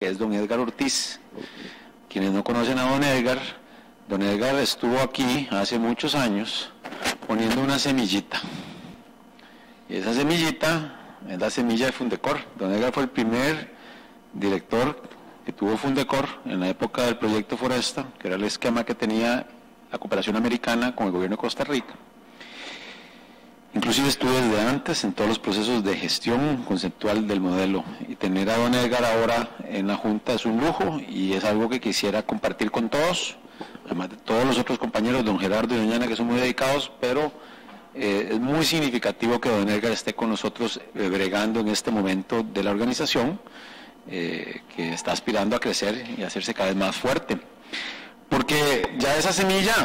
que es don Edgar Ortiz. Quienes no conocen a don Edgar estuvo aquí hace muchos años poniendo una semillita. Y esa semillita es la semilla de Fundecor. Don Edgar fue el primer director que tuvo Fundecor en la época del proyecto Foresta, que era el esquema que tenía la cooperación americana con el gobierno de Costa Rica. Inclusive estuve desde antes en todos los procesos de gestión conceptual del modelo, y tener a don Edgar ahora en la Junta es un lujo y es algo que quisiera compartir con todos, además de todos los otros compañeros, don Gerardo y doña Ana, que son muy dedicados, pero es muy significativo que don Edgar esté con nosotros bregando en este momento de la organización, que está aspirando a crecer y a hacerse cada vez más fuerte, porque ya esa semilla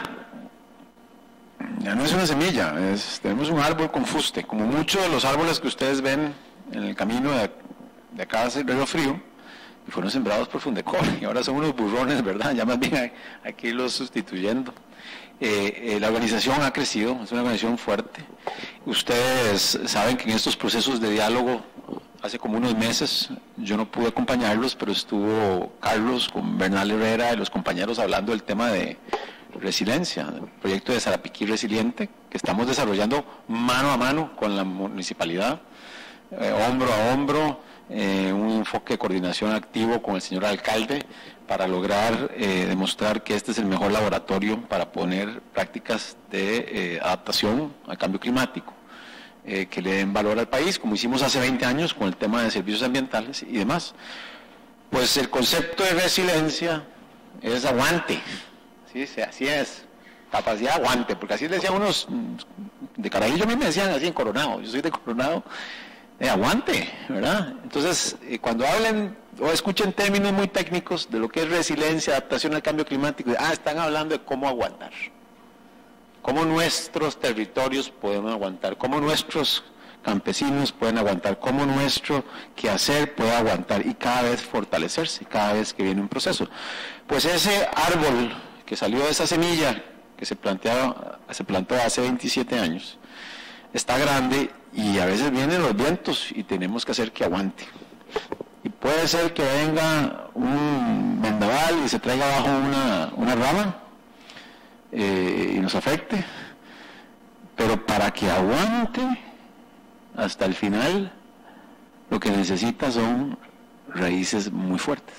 ya no es una semilla, tenemos un árbol con fuste, como muchos de los árboles que ustedes ven en el camino de acá hacia el Río Frío, y fueron sembrados por Fundecor, y ahora son unos burrones, ¿verdad? Ya más bien hay que irlos sustituyendo. La organización ha crecido, es una organización fuerte. Ustedes saben que en estos procesos de diálogo, hace como unos meses, yo no pude acompañarlos, pero estuvo Carlos con Bernal Herrera y los compañeros hablando del tema de resiliencia, el proyecto de Sarapiquí Resiliente, que estamos desarrollando mano a mano con la municipalidad, hombro a hombro, un enfoque de coordinación activo con el señor alcalde para lograr demostrar que este es el mejor laboratorio para poner prácticas de adaptación al cambio climático, que le den valor al país, como hicimos hace 20 años con el tema de servicios ambientales y demás. Pues el concepto de resiliencia es aguante. Sí, así es, capacidad de aguante, porque así le decían unos de Carajillo, a mí me decían así en Coronado, yo soy de Coronado, aguante, ¿verdad? Entonces, cuando hablen o escuchen términos muy técnicos de lo que es resiliencia, adaptación al cambio climático, están hablando de cómo aguantar, cómo nuestros territorios podemos aguantar, cómo nuestros campesinos pueden aguantar, cómo nuestro quehacer puede aguantar y cada vez fortalecerse, cada vez que viene un proceso. Pues ese árbol que salió de esa semilla que se plantó hace 27 años, está grande y a veces vienen los vientos y tenemos que hacer que aguante. Y puede ser que venga un vendaval y se traiga abajo una rama y nos afecte, pero para que aguante hasta el final, lo que necesita son raíces muy fuertes.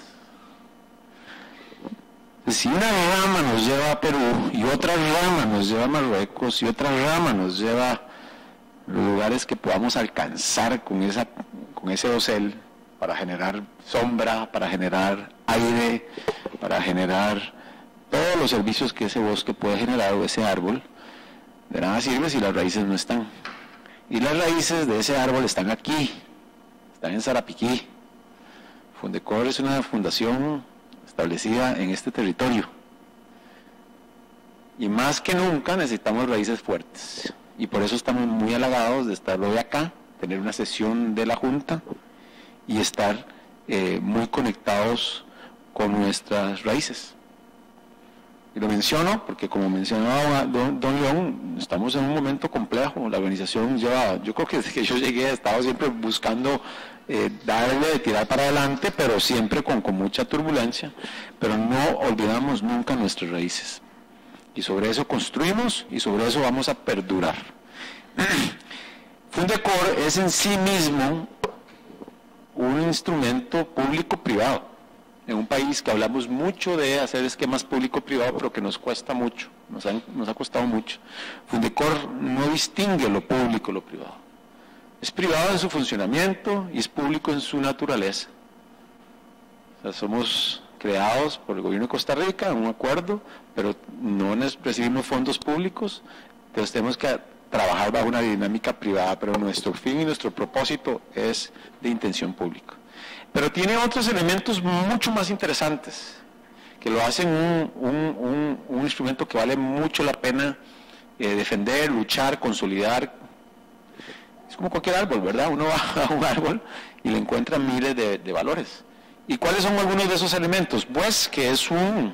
Si una rama nos lleva a Perú y otra rama nos lleva a Marruecos y otra rama nos lleva a los lugares que podamos alcanzar con ese dosel para generar sombra, para generar aire, para generar todos los servicios que ese bosque puede generar o ese árbol, de nada sirve si las raíces no están. Y las raíces de ese árbol están aquí, están en Sarapiquí. Fundecor es una fundación establecida en este territorio. Y más que nunca necesitamos raíces fuertes. Y por eso estamos muy halagados de estar hoy acá, tener una sesión de la Junta y estar muy conectados con nuestras raíces. Y lo menciono porque, como mencionaba don León, estamos en un momento complejo. La organización lleva, yo creo que desde que yo llegué he estado siempre buscando darle, tirar para adelante, pero siempre con mucha turbulencia, pero no olvidamos nunca nuestras raíces. Y sobre eso construimos y sobre eso vamos a perdurar. Fundecor es en sí mismo un instrumento público-privado. En un país que hablamos mucho de hacer esquemas público-privado, pero que nos cuesta mucho, nos ha costado mucho. Fundecor no distingue lo público y lo privado. Es privado en su funcionamiento y es público en su naturaleza. O sea, somos creados por el gobierno de Costa Rica en un acuerdo, pero no recibimos fondos públicos, entonces tenemos que trabajar bajo una dinámica privada, pero nuestro fin y nuestro propósito es de intención pública. Pero tiene otros elementos mucho más interesantes, que lo hacen un instrumento que vale mucho la pena defender, luchar, consolidar. Es como cualquier árbol, ¿verdad? Uno va a un árbol y le encuentra miles de valores. ¿Y cuáles son algunos de esos elementos? Pues que es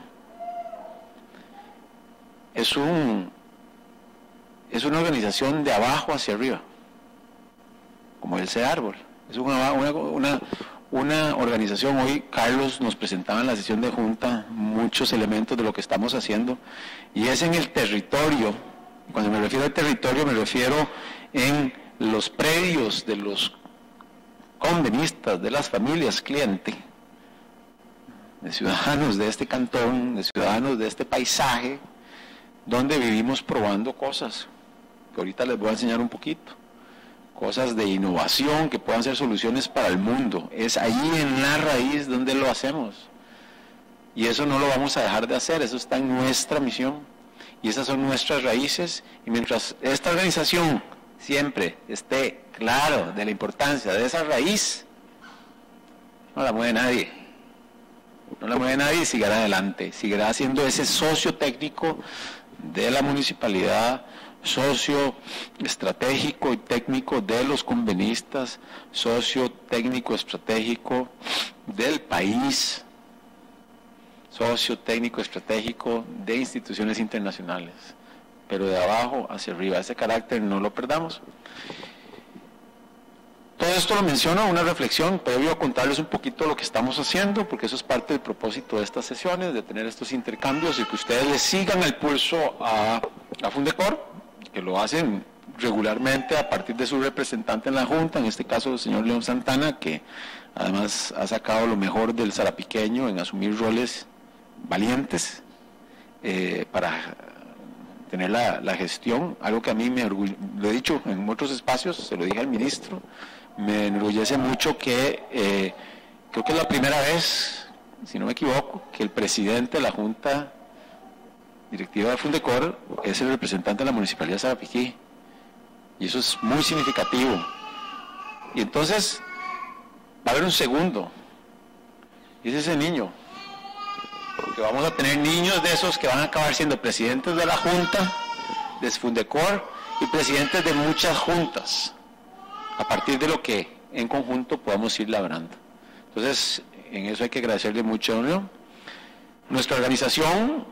una organización de abajo hacia arriba, como ese árbol. Es una una organización. Hoy Carlos nos presentaba en la sesión de junta muchos elementos de lo que estamos haciendo, y es en el territorio. Cuando me refiero al territorio, me refiero en los predios de los convenistas, de las familias cliente, de ciudadanos de este cantón, de ciudadanos de este paisaje, donde vivimos probando cosas, que ahorita les voy a enseñar un poquito, cosas de innovación que puedan ser soluciones para el mundo. Es ahí en la raíz donde lo hacemos, y eso no lo vamos a dejar de hacer, eso está en nuestra misión, y esas son nuestras raíces, y mientras esta organización siempre esté claro de la importancia de esa raíz, no la mueve nadie. No la mueve nadie y seguirá adelante. Seguirá siendo ese socio técnico de la municipalidad, socio estratégico y técnico de los convenistas, socio técnico estratégico del país, socio técnico estratégico de instituciones internacionales, pero de abajo hacia arriba. Ese carácter no lo perdamos. Todo esto lo menciono, una reflexión previo a contarles un poquito lo que estamos haciendo, porque eso es parte del propósito de estas sesiones, de tener estos intercambios y que ustedes le sigan el pulso a Fundecor, que lo hacen regularmente a partir de su representante en la Junta, en este caso el señor León Santana, que además ha sacado lo mejor del zarapiqueño en asumir roles valientes para tener la gestión, algo que a mí lo he dicho en otros espacios, se lo dije al ministro, me enorgullece mucho que creo que es la primera vez, si no me equivoco, que el presidente de la Junta Directiva de Fundecor es el representante de la Municipalidad de Sarapiquí, y eso es muy significativo. Y entonces va a haber un segundo, y es ese niño, porque vamos a tener niños de esos que van a acabar siendo presidentes de la Junta, de Fundecor, y presidentes de muchas juntas, a partir de lo que en conjunto podamos ir labrando. Entonces, en eso hay que agradecerle mucho a León. Nuestra organización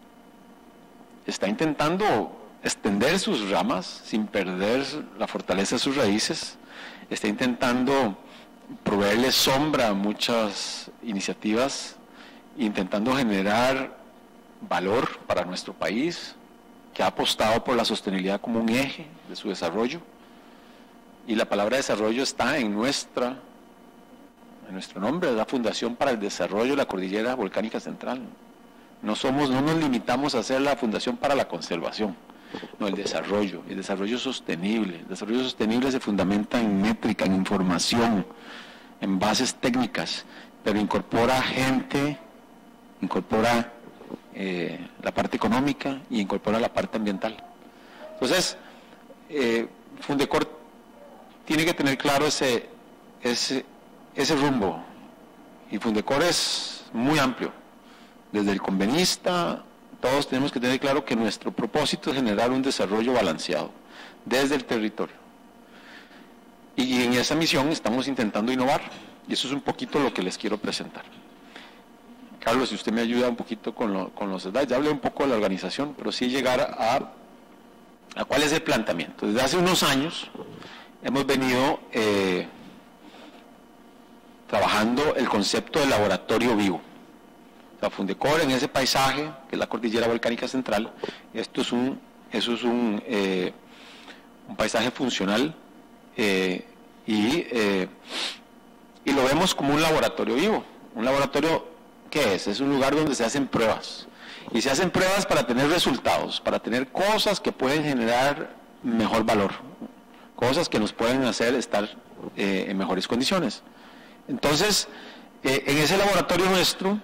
está intentando extender sus ramas sin perder la fortaleza de sus raíces, está intentando proveerle sombra a muchas iniciativas, intentando generar valor para nuestro país, que ha apostado por la sostenibilidad como un eje de su desarrollo, y la palabra desarrollo está en nuestro nombre, es la Fundación para el Desarrollo de la Cordillera Volcánica Central. No nos limitamos a ser la Fundación para la Conservación, no, el desarrollo sostenible. El desarrollo sostenible se fundamenta en métrica, en información, en bases técnicas, pero incorpora gente, incorpora la parte económica y incorpora la parte ambiental. Entonces, Fundecor tiene que tener claro ese rumbo, y Fundecor es muy amplio. Desde el convenista, todos tenemos que tener claro que nuestro propósito es generar un desarrollo balanceado desde el territorio. Y en esa misión estamos intentando innovar, y eso es un poquito lo que les quiero presentar. Carlos, si usted me ayuda un poquito con los detalles, ya hablé un poco de la organización, pero sí llegar a cuál es el planteamiento. Desde hace unos años hemos venido trabajando el concepto de laboratorio vivo. O sea, Fundecor en ese paisaje, que es la Cordillera Volcánica Central, eso es un paisaje funcional y lo vemos como un laboratorio vivo. Un laboratorio, ¿qué es? Es un lugar donde se hacen pruebas. Y se hacen pruebas para tener resultados, para tener cosas que pueden generar mejor valor, cosas que nos pueden hacer estar en mejores condiciones. Entonces, en ese laboratorio nuestro,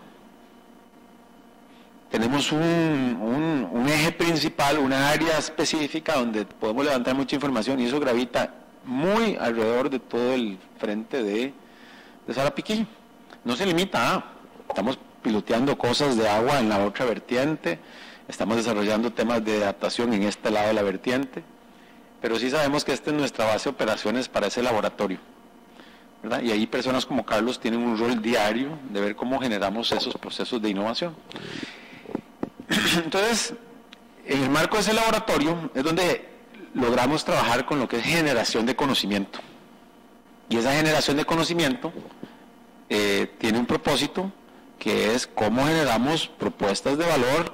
tenemos un eje principal, una área específica donde podemos levantar mucha información, y eso gravita muy alrededor de todo el frente de Sarapiquí. No se limita estamos piloteando cosas de agua en la otra vertiente, estamos desarrollando temas de adaptación en este lado de la vertiente, pero sí sabemos que esta es nuestra base de operaciones para ese laboratorio, ¿verdad? Y ahí personas como Carlos tienen un rol diario de ver cómo generamos esos procesos de innovación. Entonces, en el marco de ese laboratorio es donde logramos trabajar con lo que es generación de conocimiento. Y esa generación de conocimiento tiene un propósito que es cómo generamos propuestas de valor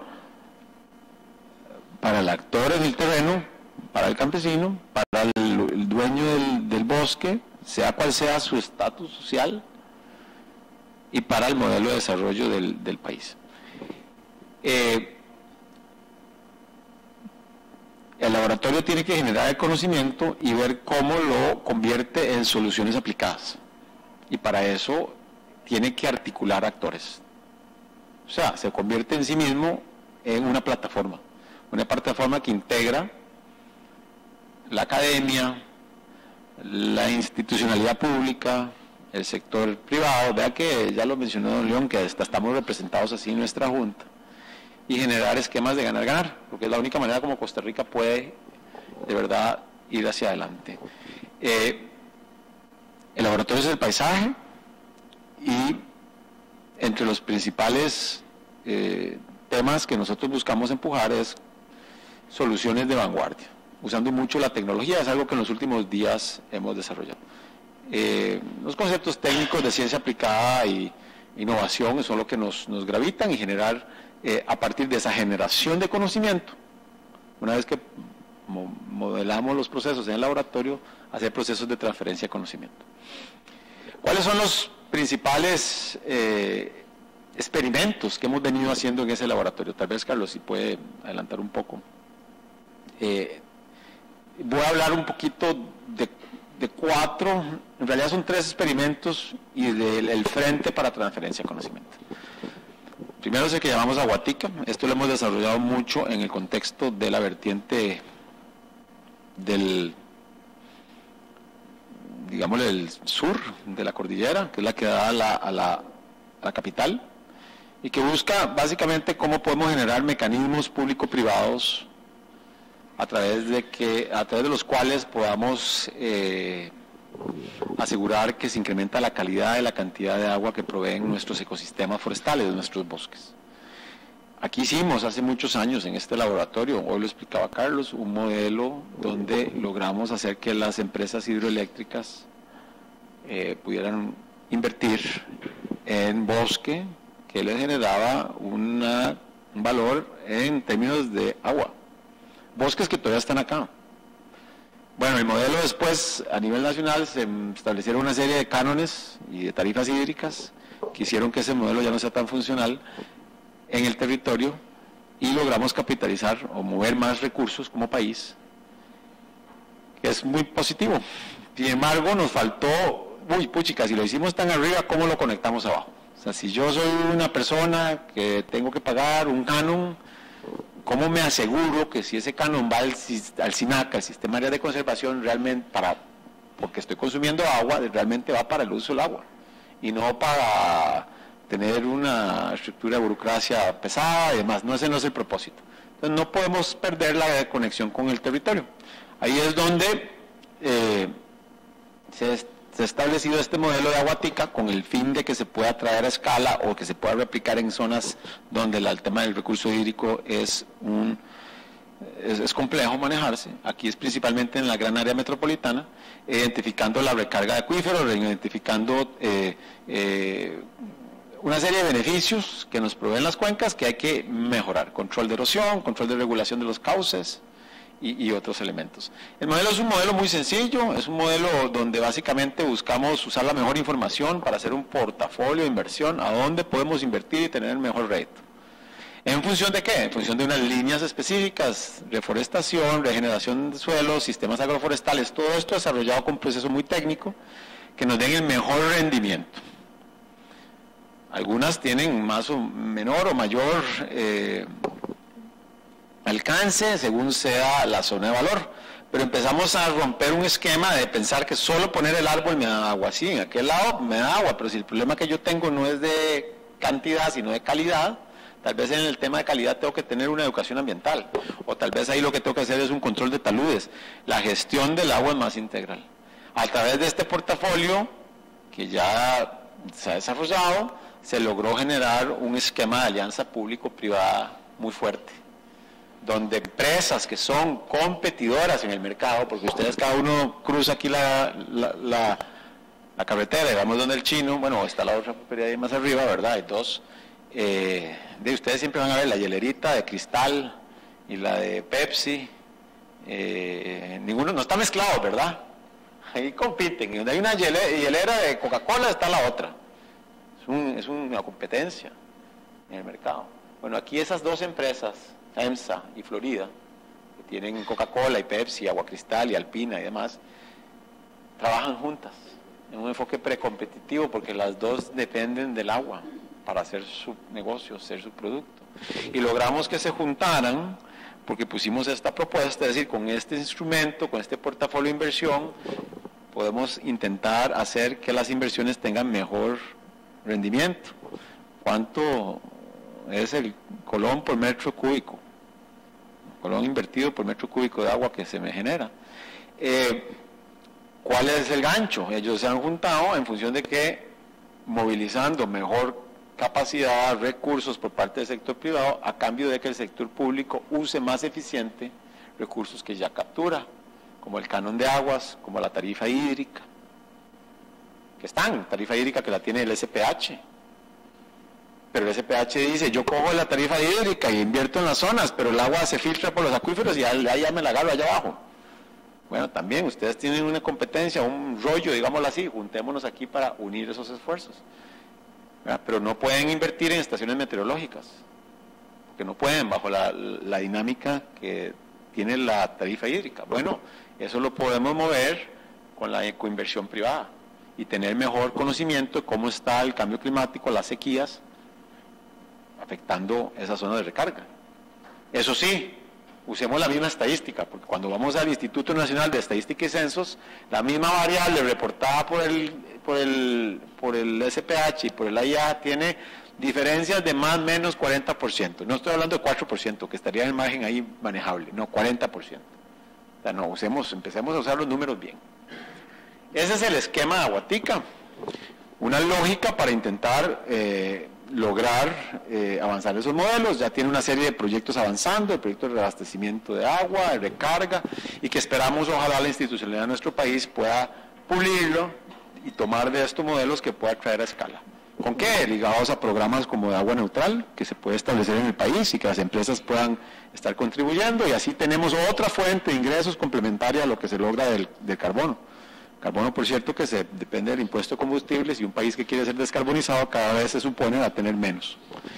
para el actor en el terreno, para el campesino, para el dueño del bosque, sea cual sea su estatus social, y para el modelo de desarrollo del país. El laboratorio tiene que generar el conocimiento y ver cómo lo convierte en soluciones aplicadas. Y para eso tiene que articular actores. O sea, se convierte en sí mismo en una plataforma que integra la academia, la institucionalidad pública, el sector privado. Vea que ya lo mencionó don León, que hasta estamos representados así en nuestra junta, y generar esquemas de ganar-ganar, porque es la única manera como Costa Rica puede de verdad ir hacia adelante. El laboratorio es el paisaje, y entre los principales temas que nosotros buscamos empujar es soluciones de vanguardia, usando mucho la tecnología. Es algo que en los últimos días hemos desarrollado. Los conceptos técnicos de ciencia aplicada y innovación son lo que nos gravitan, y generar a partir de esa generación de conocimiento, una vez que modelamos los procesos en el laboratorio, hacer procesos de transferencia de conocimiento. ¿Cuáles son los principales experimentos que hemos venido haciendo en ese laboratorio? Tal vez Carlos, si puede adelantar un poco. Voy a hablar un poquito de 4, en realidad son 3 experimentos, y del Frente para Transferencia de Conocimiento. Primero es el que llamamos Aguatica. Esto lo hemos desarrollado mucho en el contexto de la vertiente del sur de la cordillera, que es la que da a la capital, y que busca básicamente cómo podemos generar mecanismos público-privados a través de los cuales podamos asegurar que se incrementa la calidad y la cantidad de agua que proveen nuestros ecosistemas forestales, nuestros bosques. Aquí hicimos hace muchos años en este laboratorio, hoy lo explicaba Carlos, un modelo donde logramos hacer que las empresas hidroeléctricas pudieran invertir en bosque que les generaba un valor en términos de agua. Bosques que todavía están acá. Bueno, el modelo después, a nivel nacional, se establecieron una serie de cánones y de tarifas hídricas que hicieron que ese modelo ya no sea tan funcional en el territorio, y logramos capitalizar o mover más recursos como país, que es muy positivo. Sin embargo, nos faltó, puchica, si lo hicimos tan arriba, ¿cómo lo conectamos abajo? O sea, si yo soy una persona que tengo que pagar un canon, ¿cómo me aseguro que si ese canon va al SINAC, al Sistema Área de Conservación, realmente porque estoy consumiendo agua, realmente va para el uso del agua, y no para tener una estructura de burocracia pesada y demás? No, ese no es el propósito. Entonces no podemos perder la conexión con el territorio. Ahí es donde se ha establecido este modelo de Aguatica, con el fin de que se pueda traer a escala o que se pueda replicar en zonas donde el tema del recurso hídrico es complejo manejarse. Aquí es principalmente en la gran área metropolitana, identificando la recarga de acuíferos, identificando una serie de beneficios que nos proveen las cuencas que hay que mejorar: control de erosión, control de regulación de los cauces y otros elementos. El modelo es un modelo muy sencillo, es un modelo donde básicamente buscamos usar la mejor información para hacer un portafolio de inversión, a dónde podemos invertir y tener el mejor rédito. ¿En función de qué? En función de unas líneas específicas: reforestación, regeneración de suelos, sistemas agroforestales, todo esto desarrollado con un proceso muy técnico que nos den el mejor rendimiento. Algunas tienen más o menor o mayor alcance según sea la zona de valor, pero empezamos a romper un esquema de pensar que solo poner el árbol me da agua. Sí, en aquel lado me da agua, pero si el problema que yo tengo no es de cantidad sino de calidad, tal vez en el tema de calidad tengo que tener una educación ambiental, o tal vez ahí lo que tengo que hacer es un control de taludes. La gestión del agua es más integral. A través de este portafolio que ya se ha desarrollado, se logró generar un esquema de alianza público-privada muy fuerte, donde empresas que son competidoras en el mercado, porque ustedes cada uno cruza aquí la la carretera, digamos donde el Chino, bueno, está la otra propiedad ahí más arriba, ¿verdad? Hay dos. De ustedes siempre van a ver la hielerita de Cristal y la de Pepsi. Ninguno, no está mezclado, ¿verdad? Ahí compiten. Y donde hay una hielera de Coca-Cola está la otra. Es una competencia en el mercado. Bueno, aquí esas dos empresas, EMSA y Florida, que tienen Coca-Cola y Pepsi, Agua Cristal y Alpina y demás, trabajan juntas en un enfoque precompetitivo porque las dos dependen del agua para hacer su negocio, hacer su producto. Y logramos que se juntaran porque pusimos esta propuesta, es decir, con este instrumento, con este portafolio de inversión, podemos intentar hacer que las inversiones tengan mejor rendimiento. ¿Cuánto es el colón por metro cúbico? Colón invertido por metro cúbico de agua que se me genera. ¿Cuál es el gancho? Ellos se han juntado en función de que movilizando mejor capacidad, recursos por parte del sector privado, a cambio de que el sector público use más eficiente recursos que ya captura, como el canon de aguas, como la tarifa hídrica, que están, tarifa hídrica que la tiene el SPH, pero el SPH dice, yo cojo la tarifa hídrica y invierto en las zonas, pero el agua se filtra por los acuíferos y ya me la agarro allá abajo. Bueno, también ustedes tienen una competencia, un rollo, digámoslo así, juntémonos aquí para unir esos esfuerzos. Pero no pueden invertir en estaciones meteorológicas, porque no pueden bajo la dinámica que tiene la tarifa hídrica. Bueno, eso lo podemos mover con la ecoinversión privada y tener mejor conocimiento de cómo está el cambio climático, las sequías, afectando esa zona de recarga. Eso sí, usemos la misma estadística, porque cuando vamos al Instituto Nacional de Estadística y Censos, la misma variable reportada por el SPH y por el AIA tiene diferencias de más o menos 40%. No estoy hablando de 4%, que estaría en el margen ahí manejable, no, 40%. O sea, no, empecemos a usar los números bien. Ese es el esquema de Aguatica, una lógica para intentar lograr avanzar esos modelos. Ya tiene una serie de proyectos avanzando, el proyecto de reabastecimiento de agua, de recarga, y que esperamos ojalá la institucionalidad de nuestro país pueda pulirlo y tomar de estos modelos que pueda traer a escala. ¿Con qué? Ligados a programas como de agua neutral, que se puede establecer en el país y que las empresas puedan estar contribuyendo, y así tenemos otra fuente de ingresos complementaria a lo que se logra del carbono. Carbono, por cierto, que depende del impuesto de combustibles, y un país que quiere ser descarbonizado cada vez se supone va a tener menos.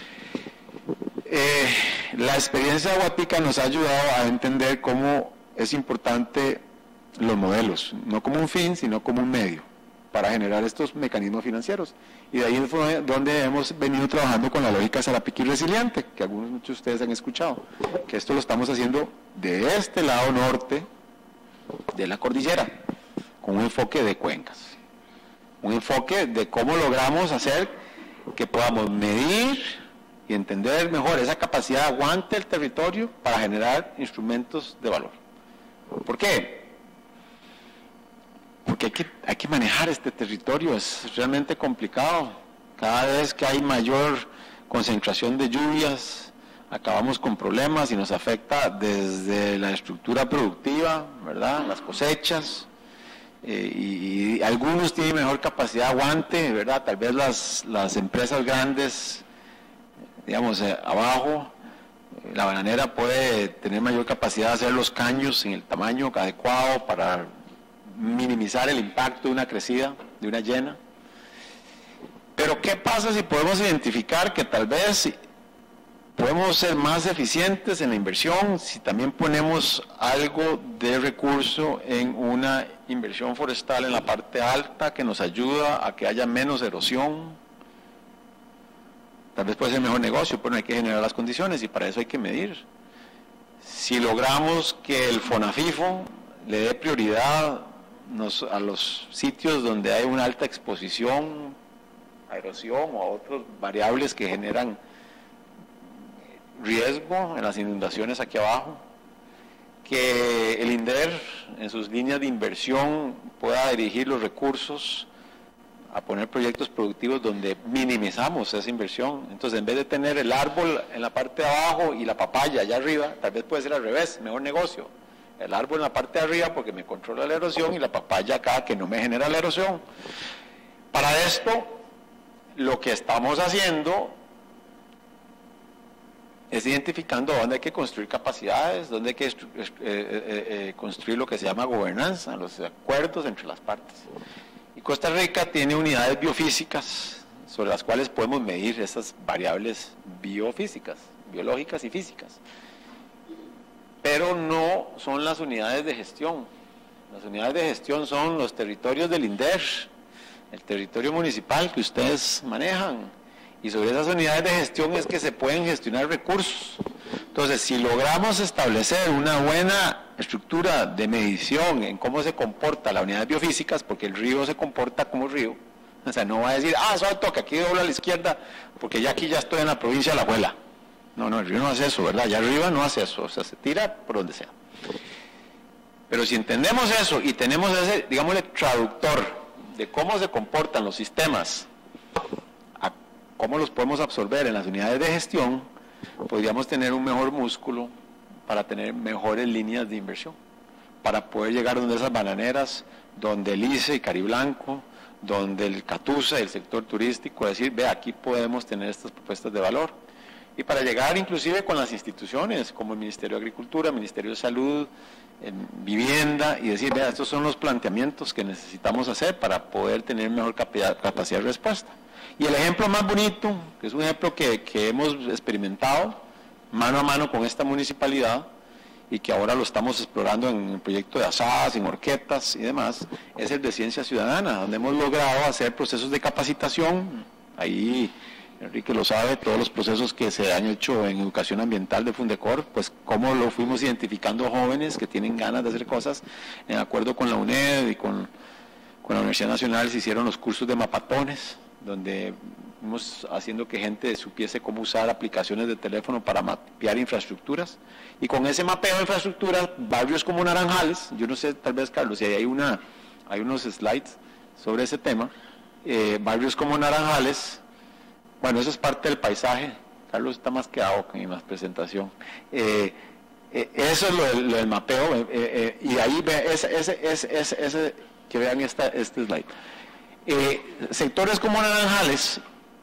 La experiencia de Aguatica nos ha ayudado a entender cómo es importante los modelos, no como un fin, sino como un medio para generar estos mecanismos financieros. Y de ahí fue donde hemos venido trabajando con la lógica Sarapiquí resiliente, que muchos de ustedes han escuchado, que esto lo estamos haciendo de este lado norte de la cordillera, con un enfoque de cuencas, un enfoque de cómo logramos hacer que podamos medir y entender mejor esa capacidad de aguante del territorio para generar instrumentos de valor. ¿Por qué? Porque hay que manejar este territorio, es realmente complicado. Cada vez que hay mayor concentración de lluvias, acabamos con problemas y nos afecta desde la estructura productiva, ¿verdad? Las cosechas, y algunos tienen mejor capacidad de aguante, ¿verdad? Tal vez las empresas grandes, digamos, abajo, la bananera puede tener mayor capacidad de hacer los caños en el tamaño adecuado para minimizar el impacto de una crecida, de una llena. Pero ¿qué pasa si podemos identificar que tal vez podemos ser más eficientes en la inversión si también ponemos algo de recurso en una inversión forestal en la parte alta que nos ayuda a que haya menos erosión? Tal vez puede ser mejor negocio, pero hay que generar las condiciones y para eso hay que medir. Si logramos que el FONAFIFO le dé prioridad a los sitios donde hay una alta exposición a erosión o a otras variables que generan riesgo en las inundaciones aquí abajo, que el INDER en sus líneas de inversión pueda dirigir los recursos a poner proyectos productivos donde minimizamos esa inversión. Entonces, en vez de tener el árbol en la parte de abajo y la papaya allá arriba, tal vez puede ser al revés, mejor negocio. El árbol en la parte de arriba porque me controla la erosión y la papaya acá que no me genera la erosión. Para esto, lo que estamos haciendo es identificando dónde hay que construir capacidades, dónde hay que construir lo que se llama gobernanza, los acuerdos entre las partes. Y Costa Rica tiene unidades biofísicas sobre las cuales podemos medir esas variables biofísicas, biológicas y físicas. Pero no son las unidades de gestión. Las unidades de gestión son los territorios del INDER, el territorio municipal que ustedes manejan. Y sobre esas unidades de gestión es que se pueden gestionar recursos. Entonces, si logramos establecer una buena estructura de medición en cómo se comporta las unidades biofísicas, porque el río se comporta como río, o sea, no va a decir, solo toca, aquí dobla a la izquierda, porque ya aquí ya estoy en la provincia de La Abuela. No, el río no hace eso, ¿verdad? Ya arriba no hace eso, o sea, se tira por donde sea. Pero si entendemos eso y tenemos ese, digámosle, traductor de cómo se comportan los sistemas, cómo los podemos absorber en las unidades de gestión, podríamos tener un mejor músculo para tener mejores líneas de inversión, para poder llegar donde esas bananeras, donde el ICE y Cariblanco, donde el Catusa y el sector turístico, decir, ve, aquí podemos tener estas propuestas de valor. Y para llegar inclusive con las instituciones, como el Ministerio de Agricultura, el Ministerio de Salud, Vivienda, y decir, vea, estos son los planteamientos que necesitamos hacer para poder tener mejor capacidad de respuesta. Y el ejemplo más bonito, que es un ejemplo que hemos experimentado mano a mano con esta municipalidad, y que ahora lo estamos explorando en el proyecto de asadas, en horquetas y demás, es el de Ciencia Ciudadana, donde hemos logrado hacer procesos de capacitación. Ahí Enrique lo sabe, todos los procesos que se han hecho en educación ambiental de Fundecor, pues cómo lo fuimos identificando jóvenes que tienen ganas de hacer cosas, en acuerdo con la UNED y con la Universidad Nacional se hicieron los cursos de mapatones, donde fuimos haciendo que gente supiese cómo usar aplicaciones de teléfono para mapear infraestructuras, y con ese mapeo de infraestructuras, barrios como Naranjales, yo no sé, tal vez Carlos, si hay unos slides sobre ese tema, barrios como Naranjales, bueno, eso es parte del paisaje, Carlos está más quedado en la presentación, eso es lo del mapeo, y ahí ve ese que vean este slide. Sectores como Naranjales,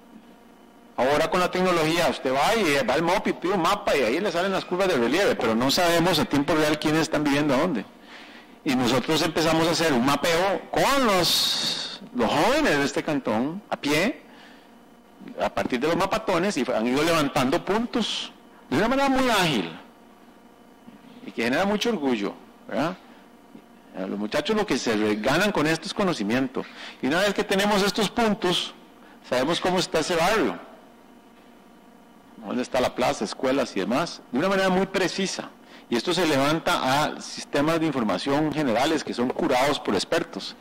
ahora con la tecnología, usted va y va al MOP y pide un mapa y ahí le salen las curvas de relieve, pero no sabemos a tiempo real quiénes están viviendo dónde. Y nosotros empezamos a hacer un mapeo con los jóvenes de este cantón, a pie, a partir de los mapatones, y han ido levantando puntos de una manera muy ágil y que genera mucho orgullo, ¿verdad? A los muchachos lo que se ganan con esto es conocimiento, y una vez que tenemos estos puntos, sabemos cómo está ese barrio, dónde está la plaza, escuelas y demás, de una manera muy precisa, y esto se levanta a sistemas de información generales que son curados por expertos.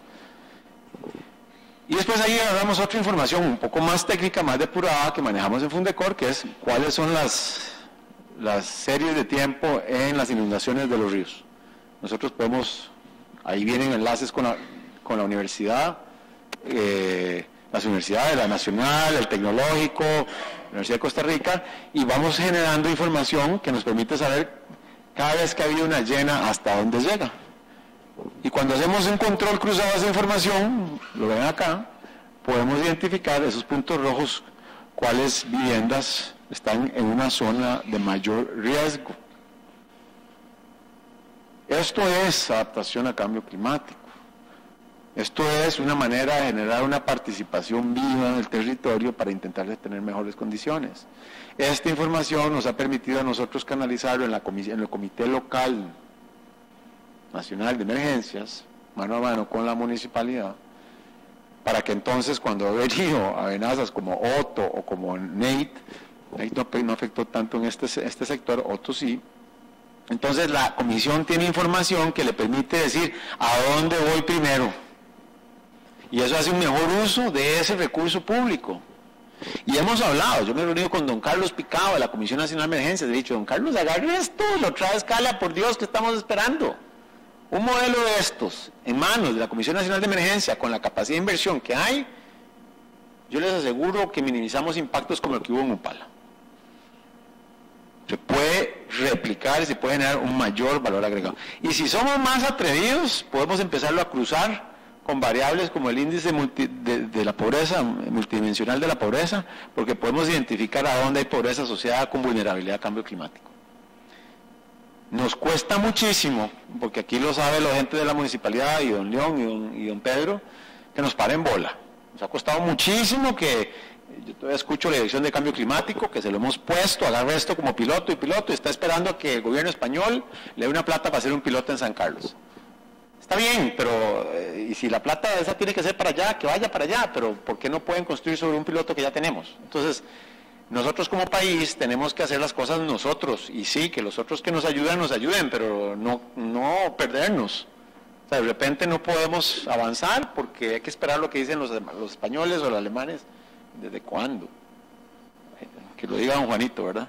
Y después ahí agarramos otra información un poco más técnica, más depurada, que manejamos en Fundecor, que es cuáles son las series de tiempo en las inundaciones de los ríos. Nosotros podemos, ahí vienen enlaces con la universidad, las universidades, la Nacional, el Tecnológico, la Universidad de Costa Rica, y vamos generando información que nos permite saber cada vez que ha habido una llena hasta dónde llega. Y cuando hacemos un control cruzado de esa información, lo ven acá, podemos identificar esos puntos rojos, cuáles viviendas están en una zona de mayor riesgo. Esto es adaptación a cambio climático. Esto es una manera de generar una participación viva en el territorio para intentar tener mejores condiciones. Esta información nos ha permitido a nosotros canalizarlo en el Comité Local Nacional de Emergencias, mano a mano con la municipalidad, para que entonces cuando ha venido amenazas como Otto o como Nate no afectó tanto en este sector, Otto sí, entonces la comisión tiene información que le permite decir a dónde voy primero, y eso hace un mejor uso de ese recurso público. Y hemos hablado, yo me he reunido con don Carlos Picado de la Comisión Nacional de Emergencias, he dicho, don Carlos, agarre esto, lo trae a escala, por Dios, que estamos esperando. Un modelo de estos, en manos de la Comisión Nacional de Emergencia, con la capacidad de inversión que hay, yo les aseguro que minimizamos impactos como el que hubo en Upala. Se puede replicar y se puede generar un mayor valor agregado. Y si somos más atrevidos, podemos empezarlo a cruzar con variables como el índice de la pobreza, multidimensional de la pobreza, porque podemos identificar a dónde hay pobreza asociada con vulnerabilidad a cambio climático. Nos cuesta muchísimo, porque aquí lo sabe la gente de la municipalidad, y don León y don Pedro, que nos paren bola. Nos ha costado muchísimo que, yo todavía escucho la Dirección de Cambio Climático, que se lo hemos puesto, agarra esto como piloto, y está esperando a que el gobierno español le dé una plata para hacer un piloto en San Carlos. Está bien, pero y si la plata esa tiene que ser para allá, que vaya para allá, pero ¿por qué no pueden construir sobre un piloto que ya tenemos? Entonces, nosotros como país tenemos que hacer las cosas nosotros, y sí, que los otros que nos ayuden, pero no perdernos. O sea, de repente no podemos avanzar porque hay que esperar lo que dicen los españoles o los alemanes. ¿Desde cuándo? Que lo diga don Juanito, ¿verdad?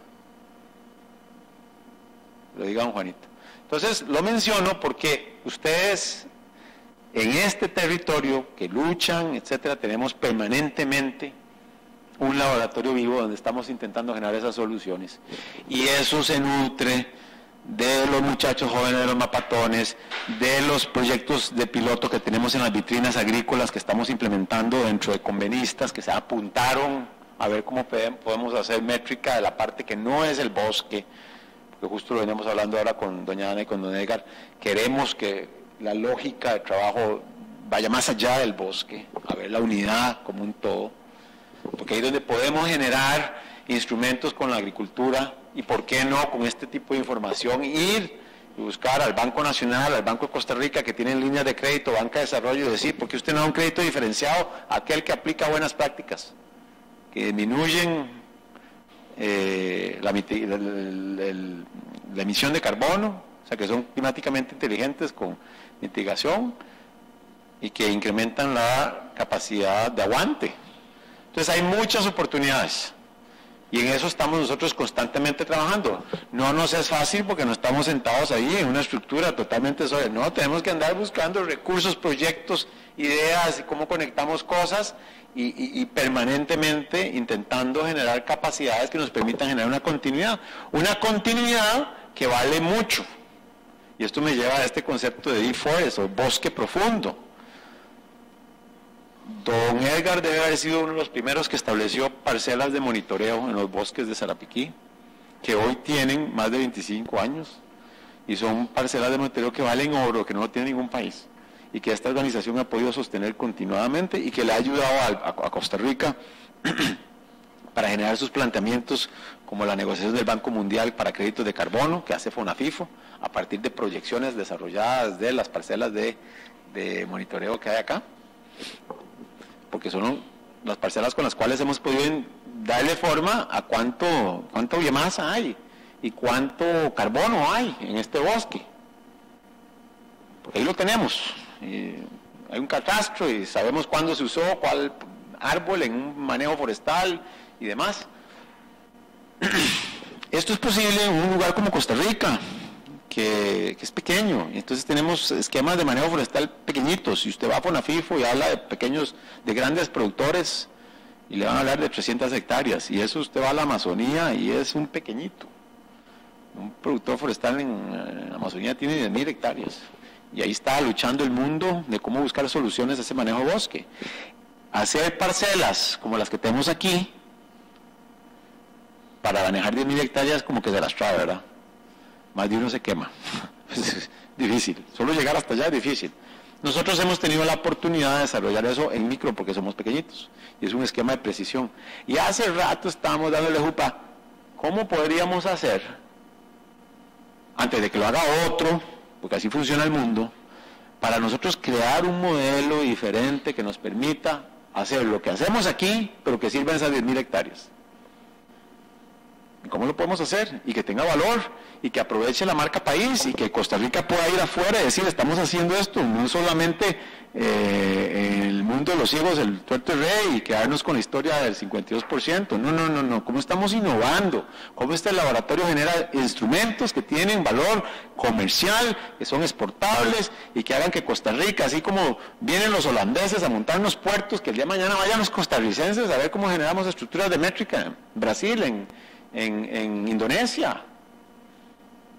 Lo diga don Juanito. Entonces, lo menciono porque ustedes en este territorio que luchan, etcétera, tenemos permanentemente un laboratorio vivo donde estamos intentando generar esas soluciones. Y eso se nutre de los muchachos jóvenes, de los mapatones, de los proyectos de piloto que tenemos en las vitrinas agrícolas que estamos implementando dentro de convenistas que se apuntaron a ver cómo podemos hacer métrica de la parte que no es el bosque, porque justo lo veníamos hablando ahora con doña Ana y con don Edgar. Queremos que la lógica de trabajo vaya más allá del bosque, a ver la unidad como un todo, porque ahí es donde podemos generar instrumentos con la agricultura y por qué no con este tipo de información ir y buscar al Banco Nacional, al Banco de Costa Rica que tienen líneas de crédito, banca de desarrollo, y decir, ¿por qué usted no da un crédito diferenciado a aquel que aplica buenas prácticas, que disminuyen la emisión de carbono, o sea que son climáticamente inteligentes con mitigación y que incrementan la capacidad de aguante? Entonces hay muchas oportunidades y en eso estamos nosotros constantemente trabajando. No nos es fácil porque no estamos sentados ahí en una estructura totalmente sólida. No, tenemos que andar buscando recursos, proyectos, ideas y cómo conectamos cosas y permanentemente intentando generar capacidades que nos permitan generar una continuidad que vale mucho. Y esto me lleva a este concepto de deep forest o bosque profundo. Don Edgar debe haber sido uno de los primeros que estableció parcelas de monitoreo en los bosques de Sarapiquí, que hoy tienen más de 25 años, y son parcelas de monitoreo que valen oro, que no lo tiene ningún país, y que esta organización ha podido sostener continuadamente y que le ha ayudado a Costa Rica para generar sus planteamientos, como la negociación del Banco Mundial para créditos de carbono, que hace FONAFIFO, a partir de proyecciones desarrolladas de las parcelas de monitoreo que hay acá, porque son las parcelas con las cuales hemos podido darle forma a cuánto biomasa hay y cuánto carbono hay en este bosque. Porque ahí lo tenemos. Hay un catastro y sabemos cuándo se usó, cuál árbol en un manejo forestal y demás. Esto es posible en un lugar como Costa Rica, que es pequeño, y entonces tenemos esquemas de manejo forestal pequeñitos. Si usted va a FONAFIFO y habla de grandes productores, y le van a hablar de 300 hectáreas, y eso usted va a la Amazonía y es un pequeñito. Un productor forestal en la Amazonía tiene 10.000 hectáreas, y ahí está luchando el mundo de cómo buscar soluciones a ese manejo de bosque. Hacer parcelas como las que tenemos aquí, para manejar 10.000 hectáreas como que se las trae, ¿verdad? Más de uno se quema. Es difícil, solo llegar hasta allá es difícil. Nosotros hemos tenido la oportunidad de desarrollar eso en micro porque somos pequeñitos y es un esquema de precisión. Y hace rato estábamos dándole jupa, ¿cómo podríamos hacer, antes de que lo haga otro, porque así funciona el mundo, para nosotros crear un modelo diferente que nos permita hacer lo que hacemos aquí, pero que sirva en esas 10.000 hectáreas? ¿Cómo lo podemos hacer? Y que tenga valor, y que aproveche la marca país, y que Costa Rica pueda ir afuera y decir, estamos haciendo esto, no solamente en el mundo de los ciegos, el tuerto es rey, y quedarnos con la historia del 52%. No. ¿Cómo estamos innovando? ¿Cómo este laboratorio genera instrumentos que tienen valor comercial, que son exportables, y que hagan que Costa Rica, así como vienen los holandeses a montarnos puertos, que el día de mañana vayan los costarricenses a ver cómo generamos estructuras de métrica en Brasil, en Indonesia?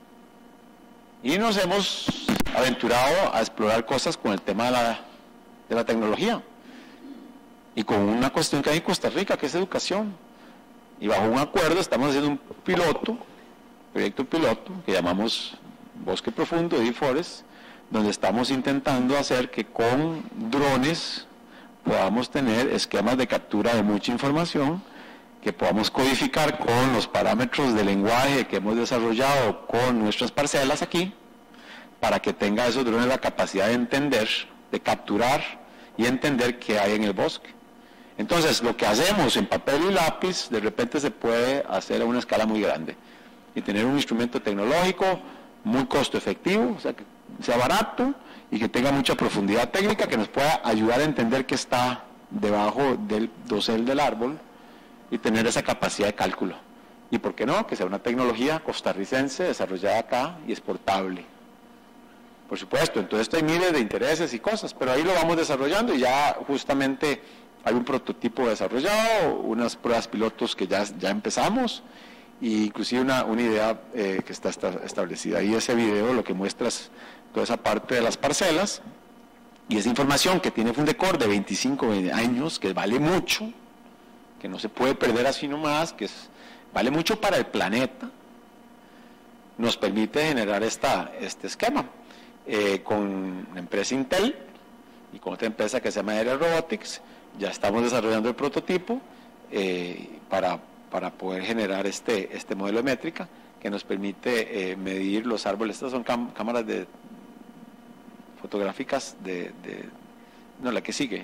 Y nos hemos aventurado a explorar cosas con el tema de de la tecnología. Y con una cuestión que hay en Costa Rica, que es educación. Y bajo un acuerdo estamos haciendo un proyecto piloto, que llamamos Bosque Profundo, Deep Forest, donde estamos intentando hacer que con drones podamos tener esquemas de captura de mucha información, que podamos codificar con los parámetros de lenguaje que hemos desarrollado con nuestras parcelas aquí, para que tenga esos drones la capacidad de entender, de capturar y entender qué hay en el bosque. Entonces, lo que hacemos en papel y lápiz, de repente se puede hacer a una escala muy grande y tener un instrumento tecnológico muy costo efectivo, o sea, que sea barato y que tenga mucha profundidad técnica, que nos pueda ayudar a entender qué está debajo del dosel del árbol y tener esa capacidad de cálculo. Y por qué no, que sea una tecnología costarricense desarrollada acá y exportable. Por supuesto, entonces hay miles de intereses y cosas, pero ahí lo vamos desarrollando y ya justamente hay un prototipo desarrollado, unas pruebas pilotos que ya empezamos, e inclusive una idea que está establecida. Y ese video lo que muestra es toda esa parte de las parcelas, y esa información que tiene Fundecor de 25 años, que vale mucho, que no se puede perder así nomás, vale mucho para el planeta, nos permite generar este esquema. Con la empresa Intel y con otra empresa que se llama Aerial Robotics, ya estamos desarrollando el prototipo para poder generar este modelo de métrica que nos permite medir los árboles. Estas son cámaras fotográficas no, la que sigue,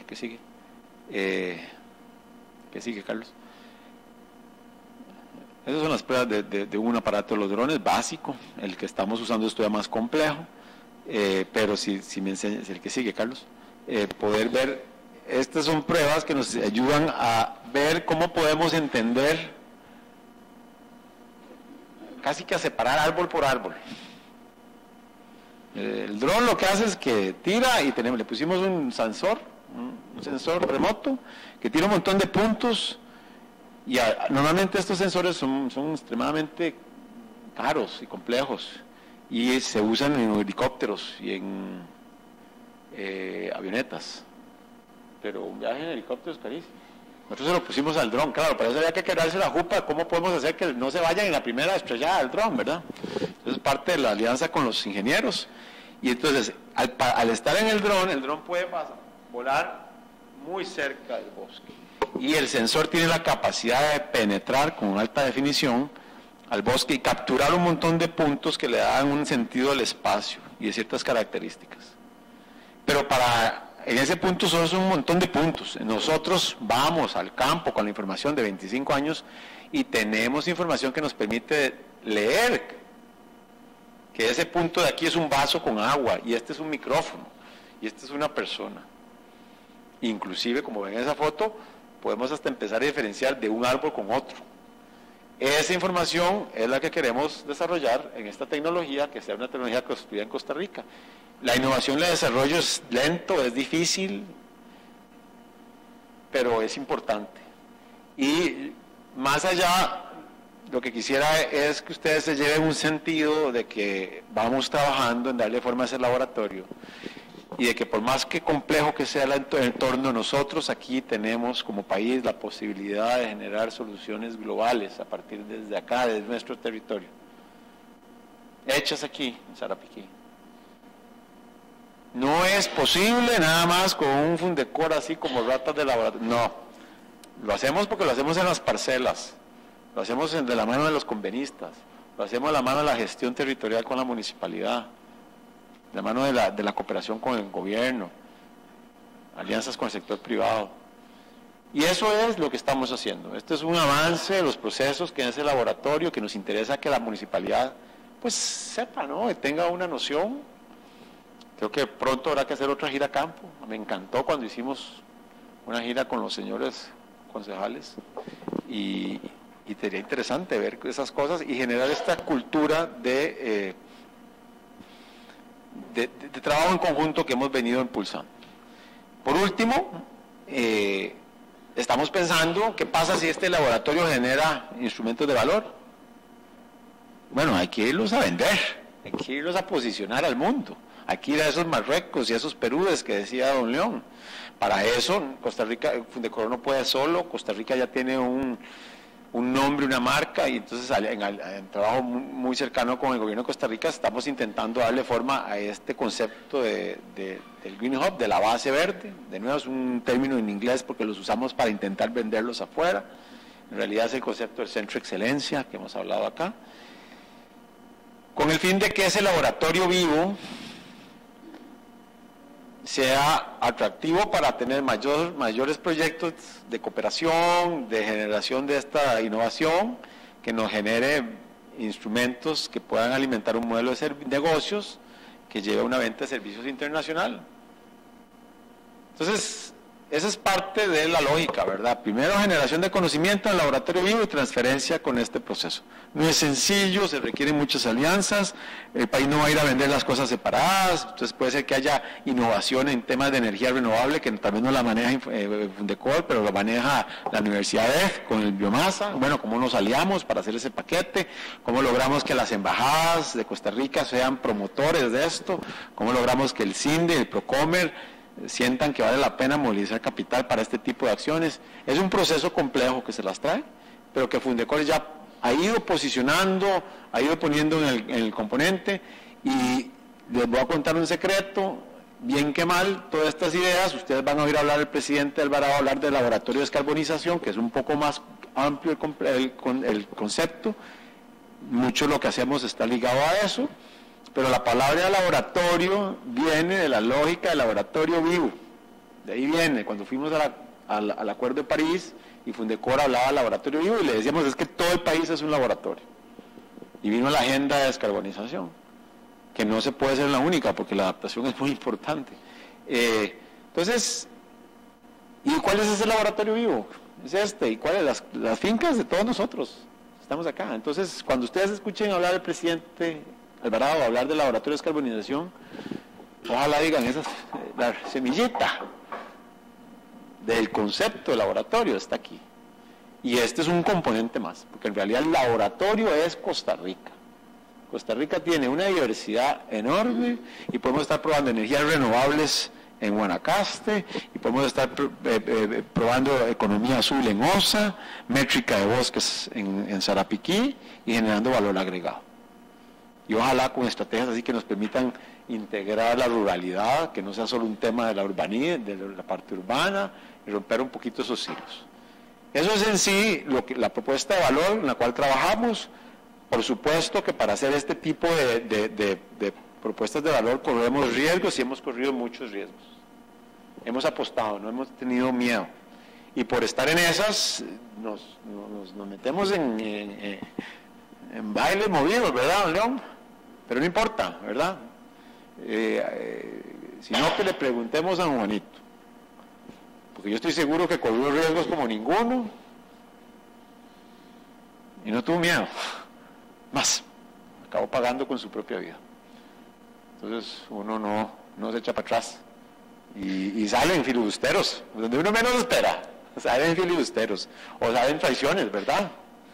Carlos. Esas son las pruebas de un aparato de los drones básico. El que estamos usando es todavía más complejo, pero si me enseñas, el que sigue, Carlos, poder ver, estas son pruebas que nos ayudan a ver cómo podemos entender, casi que a separar árbol por árbol. El dron lo que hace es que tira y le pusimos un sensor remoto que tira un montón de puntos, y normalmente estos sensores son extremadamente caros y complejos y se usan en helicópteros y en avionetas, pero un viaje en helicóptero es carísimo. Nosotros se lo pusimos al dron, claro, para eso había que quebrarse la jupa. ¿Cómo podemos hacer que no se vayan en la primera estrellada del dron, verdad? Entonces parte de la alianza con los ingenieros, y entonces al estar en el dron puede volar muy cerca del bosque, y el sensor tiene la capacidad de penetrar con alta definición al bosque y capturar un montón de puntos que le dan un sentido al espacio y de ciertas características. Pero en ese punto son un montón de puntos. Nosotros vamos al campo con la información de 25 años y tenemos información que nos permite leer que ese punto de aquí es un vaso con agua, y este es un micrófono, y este es una persona. Inclusive, como ven en esa foto, podemos hasta empezar a diferenciar de un árbol con otro. Esa información es la que queremos desarrollar en esta tecnología, que sea una tecnología construida en Costa Rica. La innovación y el desarrollo es lento, es difícil, pero es importante. Y más allá, lo que quisiera es que ustedes se lleven un sentido de que vamos trabajando en darle forma a ese laboratorio, y de que por más que complejo que sea el entorno, nosotros aquí tenemos como país la posibilidad de generar soluciones globales a partir desde acá, desde nuestro territorio, hechas aquí en Sarapiquí. No es posible nada más con un Fundecor así como ratas de laboratorio, no, lo hacemos porque lo hacemos en las parcelas, lo hacemos de la mano de los convenistas, lo hacemos de la mano de la gestión territorial con la municipalidad, de la mano de la cooperación con el gobierno, alianzas con el sector privado. Y eso es lo que estamos haciendo. Este es un avance de los procesos que en ese laboratorio, que nos interesa que la municipalidad pues sepa, ¿no?, y tenga una noción. Creo que pronto habrá que hacer otra gira a campo. Me encantó cuando hicimos una gira con los señores concejales, y sería interesante ver esas cosas y generar esta cultura de trabajo en conjunto que hemos venido impulsando. Por último, estamos pensando qué pasa si este laboratorio genera instrumentos de valor. Bueno, hay que irlos a vender, hay que irlos a posicionar al mundo. hay que ir a esos Marruecos y a esos Perúes que decía don León. Para eso, Costa Rica, Fundecor no puede solo, Costa Rica ya tiene un nombre, una marca, y entonces en trabajo muy cercano con el gobierno de Costa Rica estamos intentando darle forma a este concepto del Green Hub, de la base verde. De nuevo es un término en inglés porque los usamos para intentar venderlos afuera. En realidad es el concepto del centro de excelencia que hemos hablado acá, con el fin de que ese laboratorio vivo sea atractivo para tener mayores proyectos de cooperación, de generación de esta innovación, que nos genere instrumentos que puedan alimentar un modelo de negocios que lleve a una venta de servicios internacional. Entonces, esa es parte de la lógica, ¿verdad? Primero, generación de conocimiento en el laboratorio vivo y transferencia con este proceso. No es sencillo, se requieren muchas alianzas, el país no va a ir a vender las cosas separadas, entonces puede ser que haya innovación en temas de energía renovable, que también no la maneja Fundecor, pero lo maneja la Universidad con el biomasa. Bueno, cómo nos aliamos para hacer ese paquete, cómo logramos que las embajadas de Costa Rica sean promotores de esto, cómo logramos que el CINDE, el Procomer, sientan que vale la pena movilizar capital para este tipo de acciones. Es un proceso complejo que se las trae, pero que Fundecor ya ha ido posicionando, ha ido poniendo en el componente, y les voy a contar un secreto, bien que mal, todas estas ideas, ustedes van a oír hablar el presidente Alvarado, hablar del laboratorio de descarbonización, que es un poco más amplio el concepto, mucho de lo que hacemos está ligado a eso, pero la palabra laboratorio viene de la lógica del laboratorio vivo. De ahí viene, cuando fuimos al Acuerdo de París y Fundecor hablaba de laboratorio vivo y le decíamos es que todo el país es un laboratorio. Y vino la agenda de descarbonización, que no se puede ser la única porque la adaptación es muy importante. Entonces, ¿y cuál es ese laboratorio vivo? Es este. ¿Y cuáles? Las fincas de todos nosotros. Estamos acá. Entonces, cuando ustedes escuchen hablar del presidente Alvarado, hablar del laboratorio de descarbonización, ojalá digan la semillita del concepto de laboratorio está aquí. Y este es un componente más, porque en realidad el laboratorio es Costa Rica. Costa Rica tiene una diversidad enorme y podemos estar probando energías renovables en Guanacaste, y podemos estar probando economía azul en OSA, métrica de bosques en Sarapiquí, y generando valor agregado. Y ojalá con estrategias así que nos permitan integrar la ruralidad, que no sea solo un tema de la urbanidad, de la parte urbana, y romper un poquito esos hilos. Eso es en sí la propuesta de valor en la cual trabajamos. Por supuesto que para hacer este tipo de propuestas de valor corremos riesgos, y hemos corrido muchos riesgos. Hemos apostado, no hemos tenido miedo. Y por estar en esas, nos metemos en bailes movidos, ¿verdad, don León? Pero no importa, ¿verdad? Sino que le preguntemos a don Juanito, porque yo estoy seguro que corrió riesgos como ninguno y no tuvo miedo. Más, acabó pagando con su propia vida. Entonces uno no se echa para atrás y salen filibusteros, donde uno menos espera, salen filibusteros o salen traiciones, ¿verdad?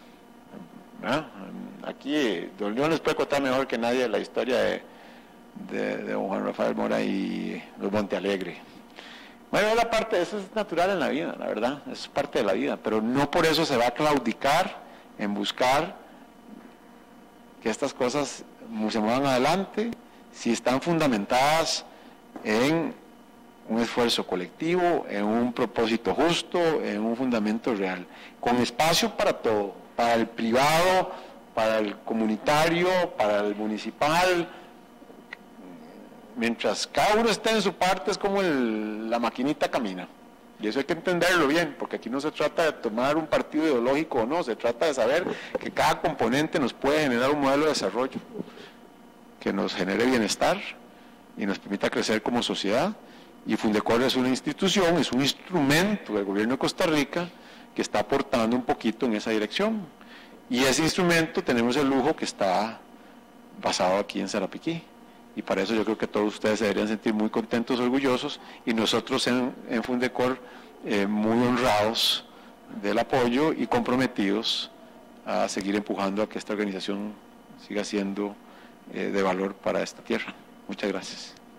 Aquí don León les puede contar mejor que nadie la historia de don Juan Rafael Mora y los Montealegre. Bueno, eso es natural en la vida, la verdad, es parte de la vida, pero no por eso se va a claudicar en buscar que estas cosas se muevan adelante, si están fundamentadas en un esfuerzo colectivo, en un propósito justo, en un fundamento real, con espacio para todo, para el privado, para el comunitario, para el municipal. Mientras cada uno esté en su parte, es como la maquinita camina. Y eso hay que entenderlo bien, porque aquí no se trata de tomar un partido ideológico o no, se trata de saber que cada componente nos puede generar un modelo de desarrollo que nos genere bienestar y nos permita crecer como sociedad. Y Fundecor es una institución, es un instrumento del gobierno de Costa Rica que está aportando un poquito en esa dirección. Y ese instrumento tenemos el lujo que está basado aquí en Sarapiquí. Y para eso yo creo que todos ustedes se deberían sentir muy contentos, orgullosos, y nosotros en Fundecor muy honrados del apoyo y comprometidos a seguir empujando a que esta organización siga siendo de valor para esta tierra. Muchas gracias.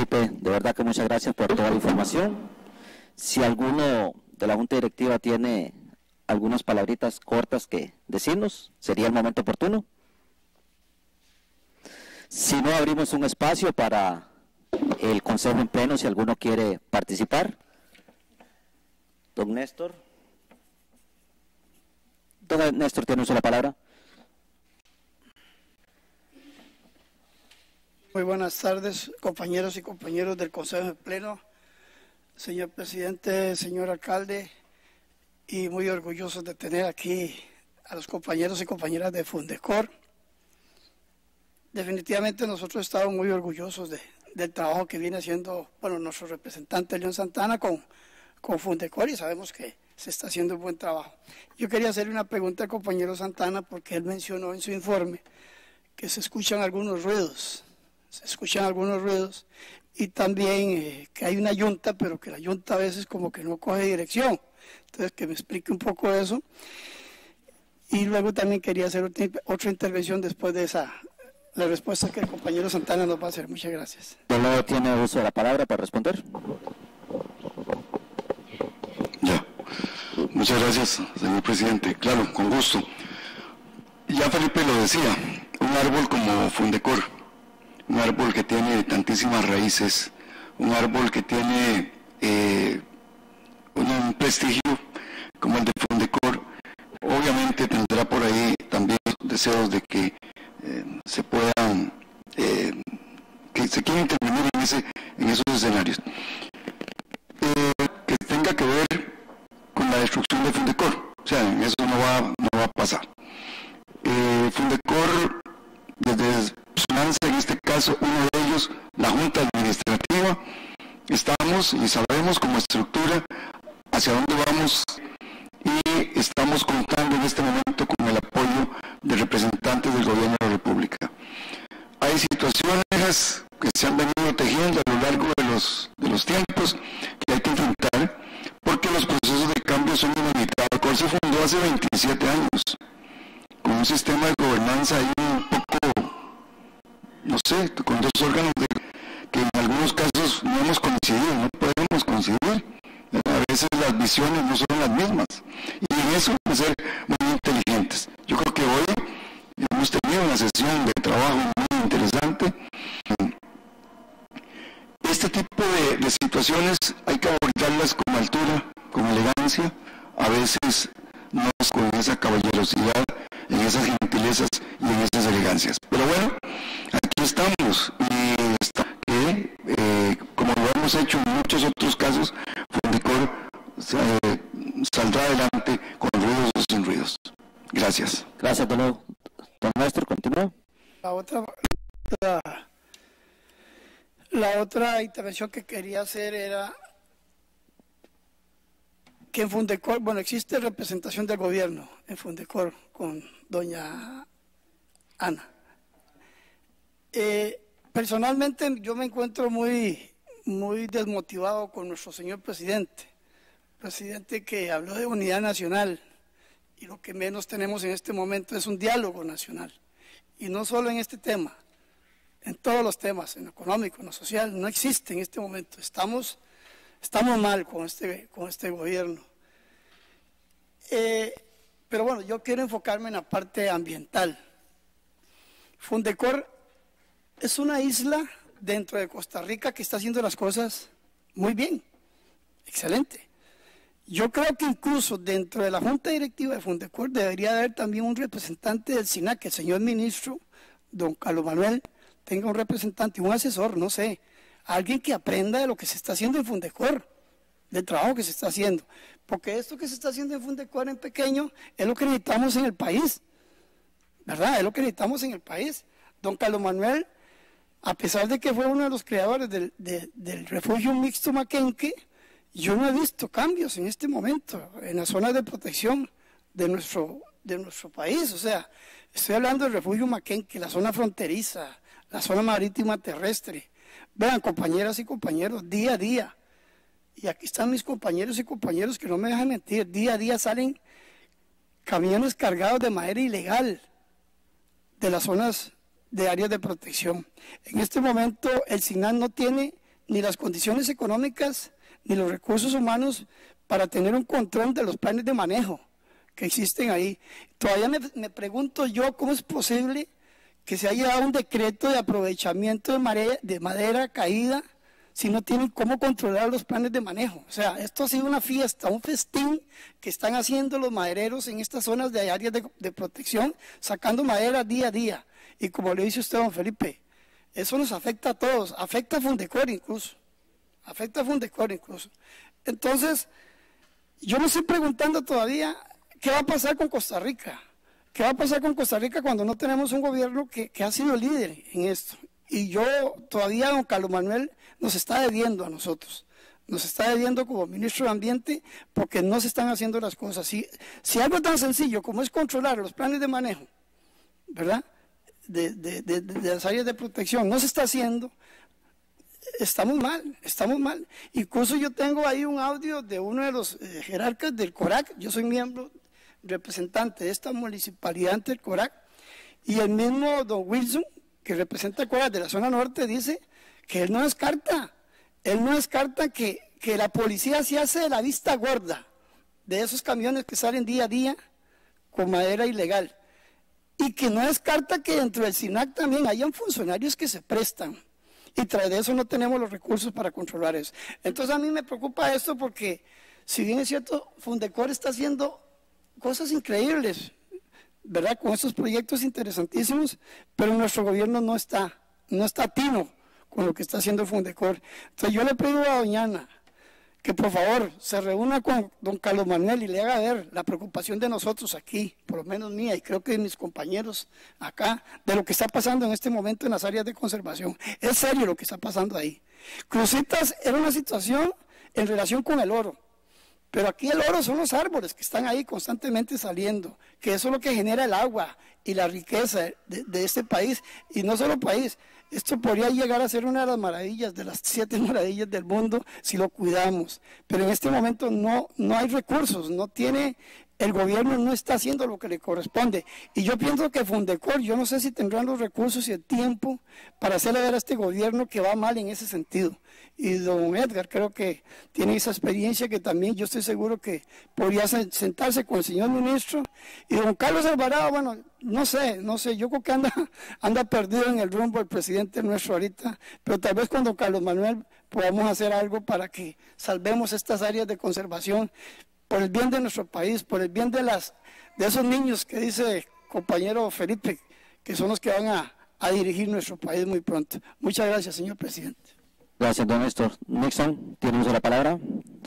Felipe, de verdad que muchas gracias por toda la información. Si alguno de la Junta Directiva tiene algunas palabritas cortas que decirnos, sería el momento oportuno. Si no, abrimos un espacio para el Consejo en Pleno, si alguno quiere participar. Don Néstor. Don Néstor, tiene usted la palabra. Muy buenas tardes, compañeros y compañeros del Consejo en Pleno, señor presidente, señor alcalde, y muy orgullosos de tener aquí a los compañeros y compañeras de Fundecor. Definitivamente nosotros estamos muy orgullosos del trabajo que viene haciendo, bueno, nuestro representante León Santana con Fundecor, y sabemos que se está haciendo un buen trabajo. Yo quería hacerle una pregunta al compañero Santana porque él mencionó en su informe que se escuchan algunos ruidos. Y también que hay una yunta, pero que la yunta a veces como que no coge dirección. Entonces, que me explique un poco eso. Y luego también quería hacer otra intervención después de la respuesta que el compañero Santana nos va a hacer. Muchas gracias. De nuevo tiene uso de la palabra para responder. Ya. Muchas gracias, señor presidente. Claro, con gusto. Ya Felipe lo decía, un árbol como Fundecor, un árbol que tiene tantísimas raíces, un árbol que tiene un prestigio como el de Fundecor, obviamente tendrá por ahí también deseos de que se puedan, que se quiera intervenir en esos escenarios. Que tenga que ver con la destrucción de Fundecor, o sea, eso no va a pasar. Fundecor, desde su lanza, en este caso, uno de ellos, la Junta Administrativa, estamos y sabemos como estructura hacia dónde vamos y estamos contando en este momento con el apoyo de representantes del Gobierno de la República. Hay situaciones que se han venido tejiendo a lo largo de los tiempos que hay que enfrentar porque los procesos de cambio son inevitables. El COR se fundó hace 27 años con un sistema de gobernanza ahí un poco, no sé, con dos órganos que en algunos casos no hemos coincidido, no podemos coincidir. A veces las visiones no son las mismas y en eso hay que ser muy inteligentes. Yo creo que hoy hemos tenido una sesión de trabajo muy interesante. Este tipo de situaciones hay que abordarlas con altura, con elegancia, a veces no con esa caballerosidad, en esas gentilezas y en esas elegancias. Pero bueno, aquí estamos y como lo hemos hecho en muchos otros casos, Fundecor saldrá adelante con ruidos o sin ruidos. Gracias. Gracias, don Néstor, continúa. La otra intervención que quería hacer era que en Fundecor, bueno, existe representación del gobierno en Fundecor con doña Ana. Personalmente yo me encuentro muy desmotivado con nuestro señor presidente que habló de unidad nacional y lo que menos tenemos en este momento es un diálogo nacional. Y no solo en este tema, en todos los temas, en lo económico, en lo social, no existe en este momento. Estamos mal con este gobierno. Pero bueno, yo quiero enfocarme en la parte ambiental. Fundecor es una isla dentro de Costa Rica que está haciendo las cosas muy bien, excelente. Yo creo que incluso dentro de la Junta Directiva de Fundecor debería haber también un representante del SINAC, el señor ministro, don Carlos Manuel, tenga un representante, un asesor, no sé, alguien que aprenda de lo que se está haciendo en Fundecor, del trabajo que se está haciendo. Porque esto que se está haciendo en Fundecor en pequeño es lo que necesitamos en el país, ¿verdad? Es lo que necesitamos en el país. Don Carlos Manuel, a pesar de que fue uno de los creadores del refugio mixto Maquenque, yo no he visto cambios en este momento en las zonas de protección de nuestro país. O sea, estoy hablando del refugio Maquenque, la zona fronteriza, la zona marítima terrestre. Vean, compañeras y compañeros, día a día, y aquí están mis compañeros y compañeros que no me dejan mentir, día a día salen camiones cargados de madera ilegal de las zonas de áreas de protección. En este momento el SINAC no tiene ni las condiciones económicas, ni los recursos humanos para tener un control de los planes de manejo que existen ahí. Todavía me pregunto yo cómo es posible que se haya dado un decreto de aprovechamiento de madera caída si no tienen cómo controlar los planes de manejo. O sea, esto ha sido una fiesta, un festín que están haciendo los madereros en estas zonas de áreas de protección, sacando madera día a día. Y como le dice usted, don Felipe, eso nos afecta a todos, afecta a Fundecor incluso, Entonces, yo me estoy preguntando todavía, ¿qué va a pasar con Costa Rica? ¿Qué va a pasar con Costa Rica cuando no tenemos un gobierno que ha sido líder en esto? Y yo todavía, don Carlos Manuel, nos está debiendo a nosotros. Nos está debiendo como ministro de Ambiente porque no se están haciendo las cosas. Si algo tan sencillo como es controlar los planes de manejo, ¿verdad?, de las áreas de protección no se está haciendo, estamos mal. Incluso yo tengo ahí un audio de uno de los jerarcas del CORAC, yo soy miembro, representante de esta municipalidad ante el CORAC, y el mismo don Wilson, que representa el CORAC de la zona norte, dice que él no descarta que la policía se hace de la vista gorda de esos camiones que salen día a día con madera ilegal, y que no descarta que dentro del SINAC también hayan funcionarios que se prestan, y tras de eso no tenemos los recursos para controlar eso. Entonces a mí me preocupa esto porque, si bien es cierto, Fundecor está haciendo cosas increíbles, ¿verdad?, con estos proyectos interesantísimos, pero nuestro gobierno no está atino con lo que está haciendo Fundecor. Entonces yo le pido a doña Ana que por favor se reúna con don Carlos Manuel y le haga ver la preocupación de nosotros aquí, por lo menos mía y creo que de mis compañeros acá, de lo que está pasando en este momento en las áreas de conservación. Es serio lo que está pasando ahí. Cruzitas era una situación en relación con el oro, pero aquí el oro son los árboles que están ahí constantemente saliendo, que eso es lo que genera el agua y la riqueza de este país, y no solo país. Esto podría llegar a ser una de las maravillas, de las 7 maravillas del mundo, si lo cuidamos. Pero en este momento no hay recursos, el gobierno no está haciendo lo que le corresponde. Y yo pienso que Fundecor, yo no sé si tendrán los recursos y el tiempo para hacerle ver a este gobierno que va mal en ese sentido. Y don Edgar creo que tiene esa experiencia que también yo estoy seguro que podría sentarse con el señor ministro. Y don Carlos Alvarado, bueno, no sé, yo creo que anda perdido en el rumbo el presidente nuestro ahorita, pero tal vez con don Carlos Manuel podamos hacer algo para que salvemos estas áreas de conservación, por el bien de nuestro país, por el bien de esos niños que dice el compañero Felipe, que son los que van a dirigir nuestro país muy pronto. Muchas gracias, señor presidente. Gracias, don Néstor. Nixon, tiene usted la palabra.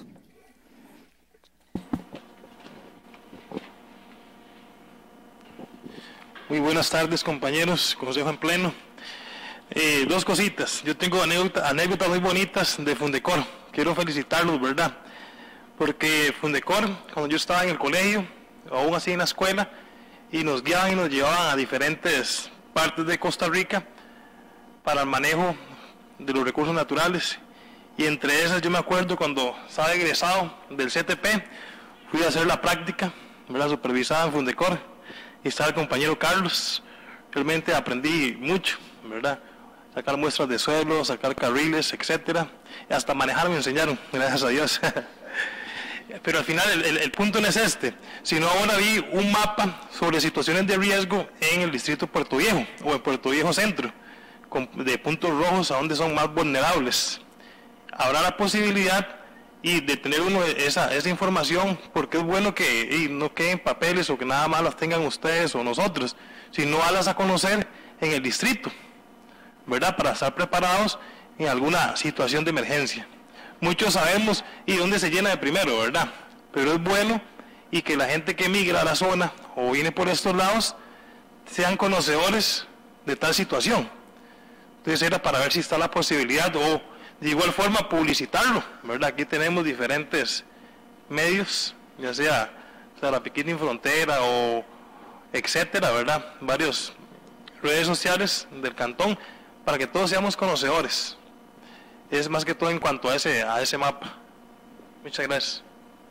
Muy buenas tardes, compañeros, Consejo en Pleno. Dos cositas. Yo tengo anécdotas muy bonitas de Fundecor. Quiero felicitarlos, ¿verdad? Porque Fundecor, cuando yo estaba en el colegio, o aún así en la escuela, y nos guiaban y nos llevaban a diferentes partes de Costa Rica para el manejo de los recursos naturales. Y entre esas yo me acuerdo cuando estaba egresado del CTP, fui a hacer la práctica, ¿verdad?, supervisada en Fundecor, y estaba el compañero Carlos. Realmente aprendí mucho, ¿verdad? Sacar muestras de suelo, sacar carriles, etcétera. Y hasta manejar me enseñaron, gracias a Dios. Pero al final el punto no es este, sino ahora vi un mapa sobre situaciones de riesgo en el distrito de Puerto Viejo, o en Puerto Viejo Centro, de puntos rojos a donde son más vulnerables. Habrá la posibilidad de tener uno esa información, porque es bueno que no queden papeles o que nada más las tengan ustedes o nosotros, sino darlas a conocer en el distrito, ¿verdad?, para estar preparados en alguna situación de emergencia. Muchos sabemos y dónde se llena de primero, ¿verdad? Pero es bueno y que la gente que migra a la zona o viene por estos lados sean conocedores de tal situación. Entonces era para ver si está la posibilidad, o de igual forma publicitarlo, ¿verdad? Aquí tenemos diferentes medios, ya sea la Piquitín Frontera o etcétera, ¿verdad? Varias redes sociales del cantón, para que todos seamos conocedores. Es más que todo en cuanto a ese mapa. Muchas gracias.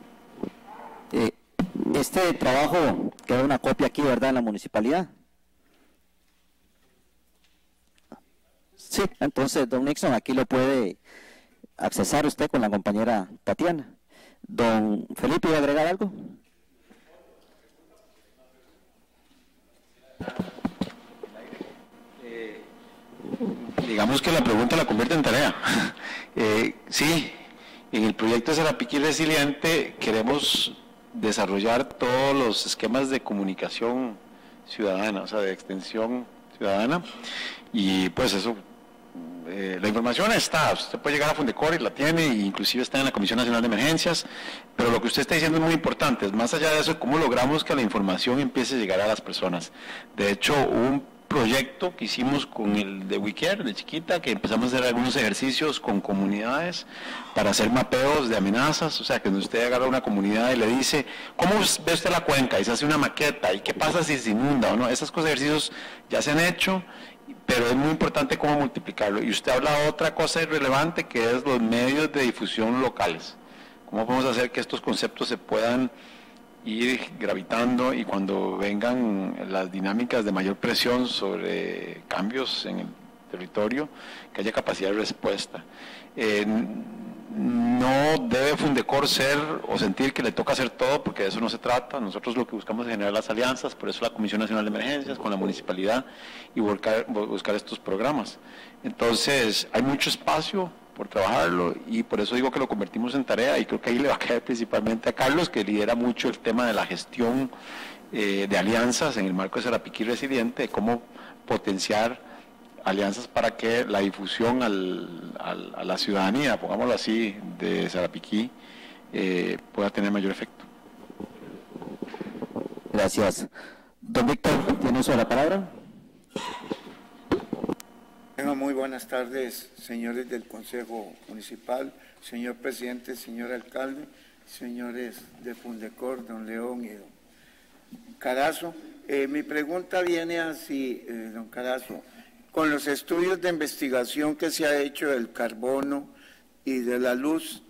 Este trabajo queda una copia aquí, ¿verdad?, en la municipalidad. Sí, entonces don Nixon aquí lo puede accesar usted con la compañera Tatiana. Don Felipe, ¿va a agregar algo? Digamos que la pregunta la convierte en tarea. Sí, en el proyecto Sarapiquí Resiliente queremos desarrollar todos los esquemas de comunicación ciudadana, o sea, de extensión ciudadana, y pues eso, la información está, usted puede llegar a Fundecor y la tiene, e inclusive está en la Comisión Nacional de Emergencias, pero lo que usted está diciendo es muy importante, es más allá de eso, cómo logramos que la información empiece a llegar a las personas. De hecho, un proyecto que hicimos con el de WeCare de Chiquita, que empezamos a hacer algunos ejercicios con comunidades para hacer mapeos de amenazas, o sea, que usted agarra una comunidad y le dice, ¿cómo ve usted la cuenca? Y se hace una maqueta, ¿y qué pasa si se inunda o no? Esos ejercicios ya se han hecho, pero es muy importante cómo multiplicarlo. Y usted habla de otra cosa irrelevante, que es los medios de difusión locales. ¿Cómo podemos hacer que estos conceptos se puedan ir gravitando y cuando vengan las dinámicas de mayor presión sobre cambios en el territorio, que haya capacidad de respuesta? No debe Fundecor ser o sentir que le toca hacer todo, porque de eso no se trata. Nosotros lo que buscamos es generar las alianzas, por eso la Comisión Nacional de Emergencias con la municipalidad y buscar estos programas. Entonces, hay mucho espacio por trabajarlo y por eso digo que lo convertimos en tarea, y creo que ahí le va a caer principalmente a Carlos, que lidera mucho el tema de la gestión de alianzas en el marco de Sarapiquí Resiliente, de cómo potenciar alianzas para que la difusión a la ciudadanía, pongámoslo así, de Sarapiquí pueda tener mayor efecto. Gracias. Don Víctor, ¿tiene uso de la palabra? Muy buenas tardes, señores del Consejo Municipal, señor presidente, señor alcalde, señores de Fundecor, don León y don Carazo. Mi pregunta viene así, don Carazo, con los estudios de investigación que se ha hecho del carbono y de la luz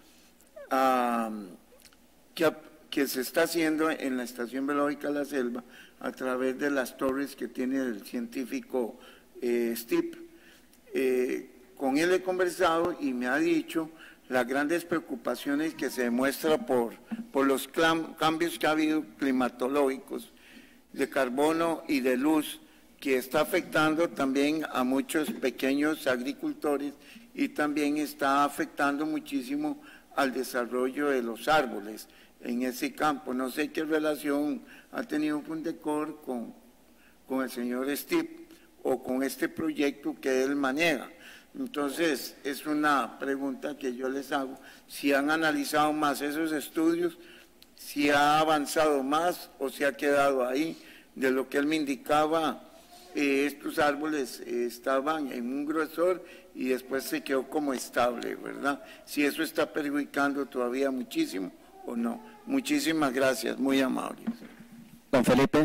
que se está haciendo en la Estación Biológica La Selva a través de las torres que tiene el científico Stip. Con él he conversado y me ha dicho las grandes preocupaciones que se demuestran por los cambios que ha habido climatológicos de carbono y de luz, que está afectando también a muchos pequeños agricultores y también está afectando muchísimo al desarrollo de los árboles en ese campo. No sé qué relación ha tenido Fundecor con el señor Stip o con este proyecto que él maneja. Entonces, es una pregunta que yo les hago, si han analizado más esos estudios, si ha avanzado más o si ha quedado ahí. De lo que él me indicaba, estos árboles estaban en un grosor y después se quedó como estable, ¿verdad? Si eso está perjudicando todavía muchísimo o no. Muchísimas gracias, muy amables. Don Felipe.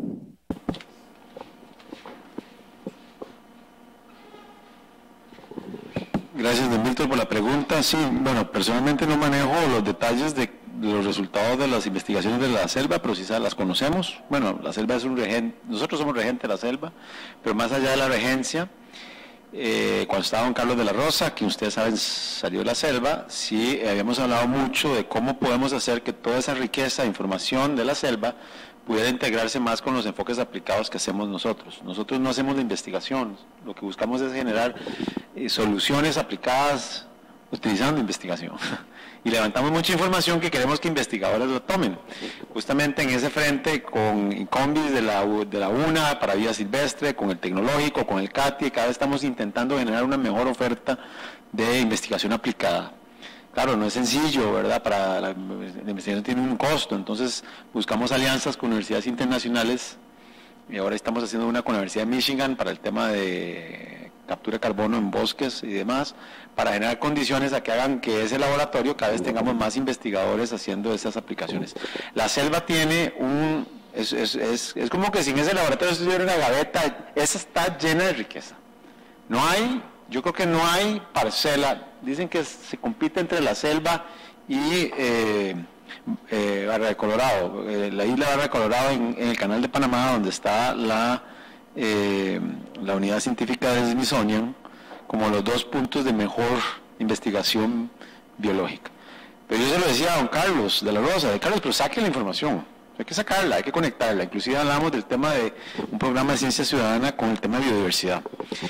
Gracias, don Víctor, por la pregunta. Sí, bueno, personalmente no manejo los detalles de los resultados de las investigaciones de la selva, pero sí las conocemos. Bueno, la selva es un regente, nosotros somos regente de la selva, pero más allá de la regencia, cuando estaba don Carlos de la Rosa, que ustedes saben salió de la selva, sí habíamos hablado mucho de cómo podemos hacer que toda esa riqueza de información de la selva pudiera integrarse más con los enfoques aplicados que hacemos nosotros. Nosotros no hacemos la investigación, lo que buscamos es generar soluciones aplicadas utilizando investigación. Y levantamos mucha información que queremos que investigadores lo tomen. Justamente en ese frente, con Incombis de la UNA para vida silvestre, con el tecnológico, con el CATI, cada vez estamos intentando generar una mejor oferta de investigación aplicada. Claro, no es sencillo, ¿verdad? La investigación tiene un costo, entonces buscamos alianzas con universidades internacionales y ahora estamos haciendo una con la Universidad de Michigan para el tema de captura de carbono en bosques y demás, para generar condiciones a que hagan que ese laboratorio cada vez tengamos más investigadores haciendo esas aplicaciones. La selva tiene es como que sin ese laboratorio se tuviera una gaveta, esa está llena de riqueza. No hay, yo creo que no hay parcela, dicen que se compite entre la selva y Barra de Colorado, la isla Barra de Colorado en el canal de Panamá, donde está la unidad científica de Smithsonian, como los dos puntos de mejor investigación biológica. Pero yo se lo decía a don Carlos de la Rosa, de Carlos, pero saque la información, hay que sacarla, hay que conectarla. Inclusive hablamos del tema de un programa de ciencia ciudadana con el tema de biodiversidad.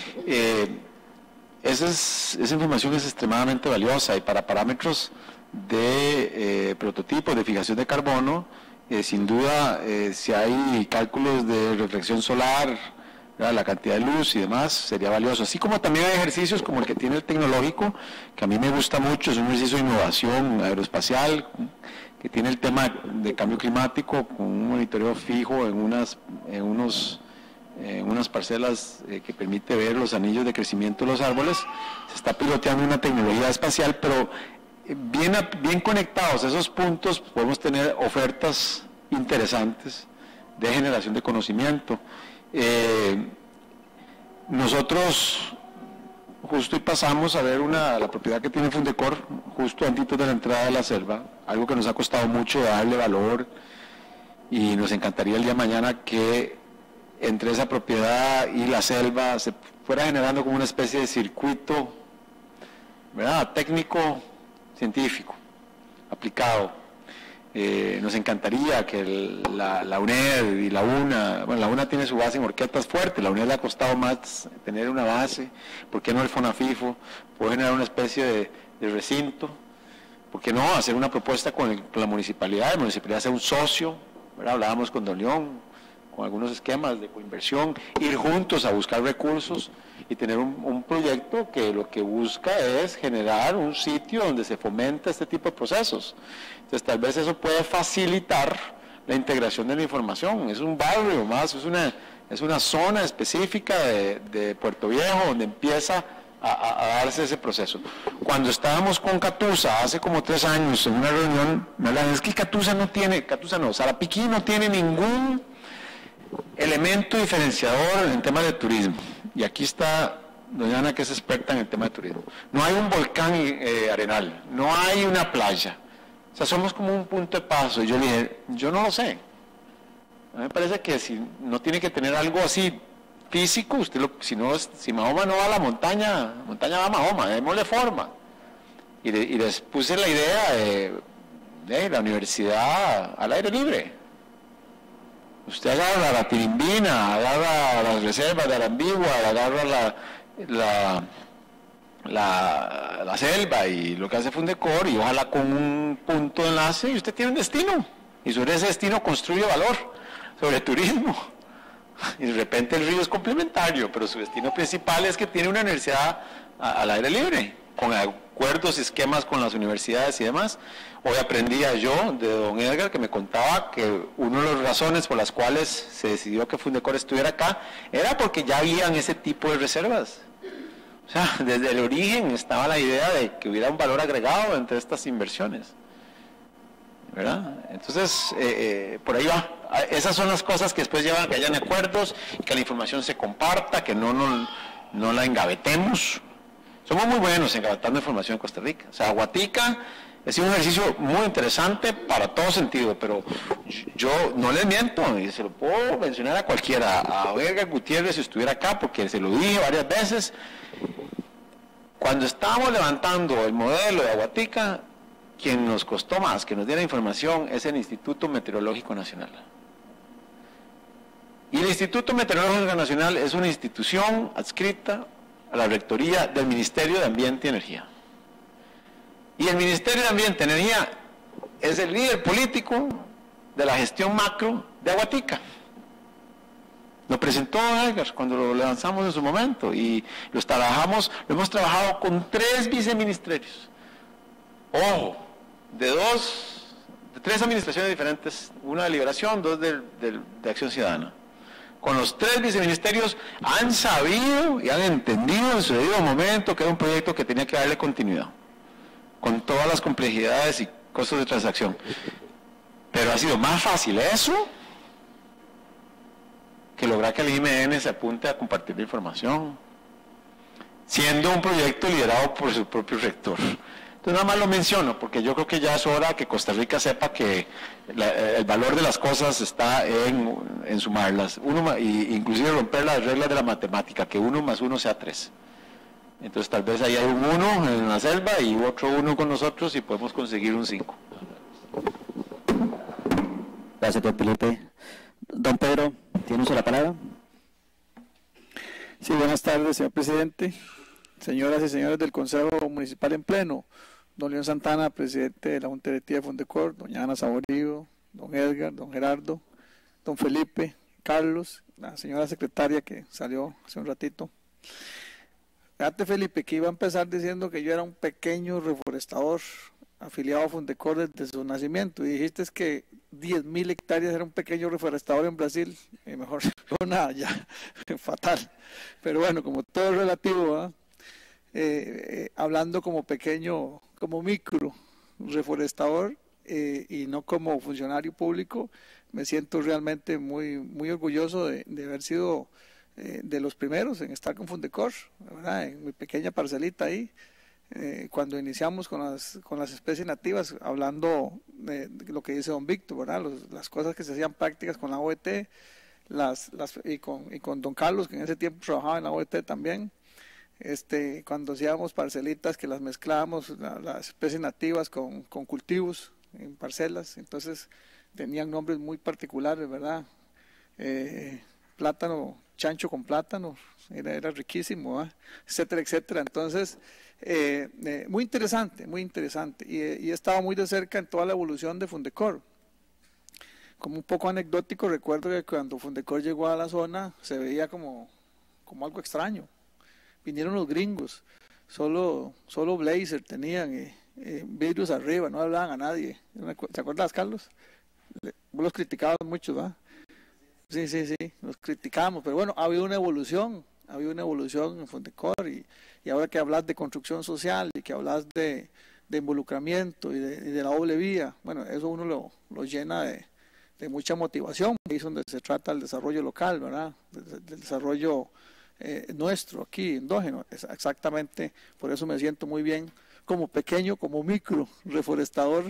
Esa información es extremadamente valiosa, y para parámetros de prototipos de fijación de carbono, sin duda, si hay cálculos de reflexión solar, ¿verdad?, la cantidad de luz y demás, sería valioso. Así como también hay ejercicios como el que tiene el tecnológico, que a mí me gusta mucho, es un ejercicio de innovación aeroespacial, que tiene el tema de cambio climático, con un monitoreo fijo en unas parcelas que permite ver los anillos de crecimiento de los árboles. Se está piloteando una tecnología espacial, pero bien conectados a esos puntos podemos tener ofertas interesantes de generación de conocimiento. Nosotros justo y pasamos a ver la propiedad que tiene Fundecor justo antes de la entrada de la selva, algo que nos ha costado mucho darle valor, y nos encantaría el día de mañana que entre esa propiedad y la selva se fuera generando como una especie de circuito, ¿verdad?, técnico, científico, aplicado. Nos encantaría que la UNED y la UNA, bueno, la UNA tiene su base en Horquetas fuerte, la UNED le ha costado más tener una base, ¿por qué no el FONAFIFO? Puede generar una especie de recinto, ¿por qué no hacer una propuesta con la municipalidad? La municipalidad sea un socio, ¿verdad? Hablábamos con Don León, con algunos esquemas de coinversión, ir juntos a buscar recursos y tener un proyecto que lo que busca es generar un sitio donde se fomenta este tipo de procesos. Entonces tal vez eso puede facilitar la integración de la información. Es un barrio más, es una zona específica de Puerto Viejo donde empieza a darse ese proceso. Cuando estábamos con Catusa hace como 3 años en una reunión, me hablan, es que Sarapiquí no tiene ningún elemento diferenciador en el tema de turismo. Y aquí está doña Ana, que es experta en el tema de turismo. No hay un volcán arenal, no hay una playa. O sea, somos como un punto de paso. Y yo le dije, yo no lo sé. A mí me parece que si no tiene que tener algo así físico, si Mahoma no va a la montaña va a Mahoma, démosle forma. Y les puse la idea de la universidad al aire libre. Usted agarra la Tirimbina, agarra las reservas de Arambigua, agarra la selva y lo que hace Fundecor, y ojalá con un punto de enlace, y usted tiene un destino, y sobre ese destino construye valor, sobre turismo, y de repente el río es complementario, pero su destino principal es que tiene una universidad al aire libre, con acuerdos y esquemas con las universidades y demás. Hoy aprendía yo de don Edgar, que me contaba que una de las razones por las cuales se decidió que Fundecor estuviera acá era porque ya habían ese tipo de reservas. O sea, desde el origen estaba la idea de que hubiera un valor agregado entre estas inversiones, ¿verdad? Entonces, por ahí va. Esas son las cosas que después llevan a que hayan acuerdos, que la información se comparta, que no la engavetemos. Somos muy buenos engavetando información en Costa Rica. O sea, Guatica ha sido un ejercicio muy interesante para todo sentido, pero yo no les miento, y se lo puedo mencionar a cualquiera, a Edgar Gutiérrez si estuviera acá, porque se lo dije varias veces. Cuando estábamos levantando el modelo de Aguatica, quien nos costó más que nos diera información es el Instituto Meteorológico Nacional. Y el Instituto Meteorológico Nacional es una institución adscrita a la Rectoría del Ministerio de Ambiente y Energía. Y el Ministerio de Ambiente y Energía es el líder político de la gestión macro de Aguatica. Lo presentó Edgar cuando lo lanzamos en su momento, y lo hemos trabajado con 3 viceministerios. Ojo, de 3 administraciones diferentes, una de Liberación, 2 de Acción Ciudadana. Con los 3 viceministerios han sabido y han entendido en su debido momento que era un proyecto que tenía que darle continuidad, con todas las complejidades y costos de transacción. Pero ha sido más fácil eso que lograr que el IMN se apunte a compartir la información, siendo un proyecto liderado por su propio rector. Entonces nada más lo menciono, porque yo creo que ya es hora que Costa Rica sepa que el valor de las cosas está en sumarlas, inclusive romper las reglas de la matemática, que 1 más 1 sea 3. Entonces tal vez ahí hay un 1 en la selva y otro 1 con nosotros y podemos conseguir un 5. Gracias, don Felipe. Don Pedro, ¿tiene usted la palabra? Sí, buenas tardes, señor presidente, señoras y señores del Consejo Municipal en Pleno, don León Santana, presidente de la Junta Directiva de Fundecor, doña Ana Saborío, don Edgar, don Gerardo, don Felipe, Carlos, la señora secretaria que salió hace un ratito. Fíjate, Felipe, que iba a empezar diciendo que yo era un pequeño reforestador afiliado a Fundecor desde su nacimiento, y dijiste que 10.000 hectáreas era un pequeño reforestador en Brasil, y mejor no nada, ya, fatal. Pero bueno, como todo es relativo, hablando como pequeño, como micro reforestador y no como funcionario público, me siento realmente muy orgulloso de haber sido de los primeros en estar con Fundecor, ¿verdad? En mi pequeña parcelita ahí. Cuando iniciamos con las especies nativas, hablando de lo que dice don Víctor, ¿verdad? Las cosas que se hacían prácticas con la OET, y con don Carlos, que en ese tiempo trabajaba en la OET también, cuando hacíamos parcelitas que las mezclábamos, las especies nativas con cultivos en parcelas, entonces tenían nombres muy particulares, ¿verdad? Plátano, chancho con plátano, era riquísimo, ¿eh? Etcétera, etcétera. Entonces, muy interesante, y he estado muy de cerca en toda la evolución de Fundecor. Como un poco anecdótico, recuerdo que cuando Fundecor llegó a la zona se veía como algo extraño. Vinieron los gringos, solo blazer tenían, vidrios arriba, no hablaban a nadie. ¿Te acuerdas, Carlos? Vos los criticabas mucho, ¿verdad? Sí, los criticamos, pero bueno, ha habido una evolución en Fundecor, y ahora que hablas de construcción social y que hablas de involucramiento y de la doble vía, bueno, eso uno lo llena de mucha motivación, ahí es donde se trata el desarrollo local, ¿verdad? Del desarrollo nuestro aquí, endógeno, exactamente, por eso me siento muy bien como pequeño, como micro reforestador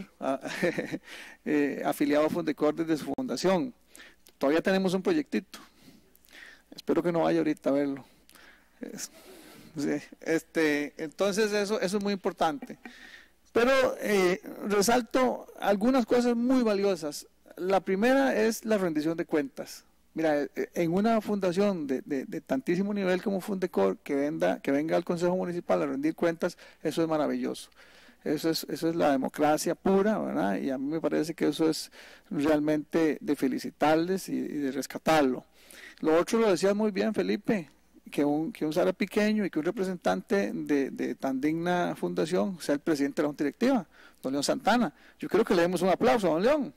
afiliado a Fundecor desde su fundación. Todavía tenemos un proyectito, espero que no vaya ahorita a verlo. Entonces eso es muy importante. Pero resalto algunas cosas muy valiosas. La primera es la rendición de cuentas. Mira, en una fundación de tantísimo nivel como Fundecor, que venga al Consejo Municipal a rendir cuentas, eso es maravilloso. Eso es la democracia pura, ¿verdad? Y a mí me parece que eso es realmente de felicitarles y de rescatarlo. Lo otro lo decías muy bien, Felipe, que un sarapiqueño y que un representante de tan digna fundación sea el presidente de la Junta Directiva, don León Santana. Yo creo que le demos un aplauso a don León.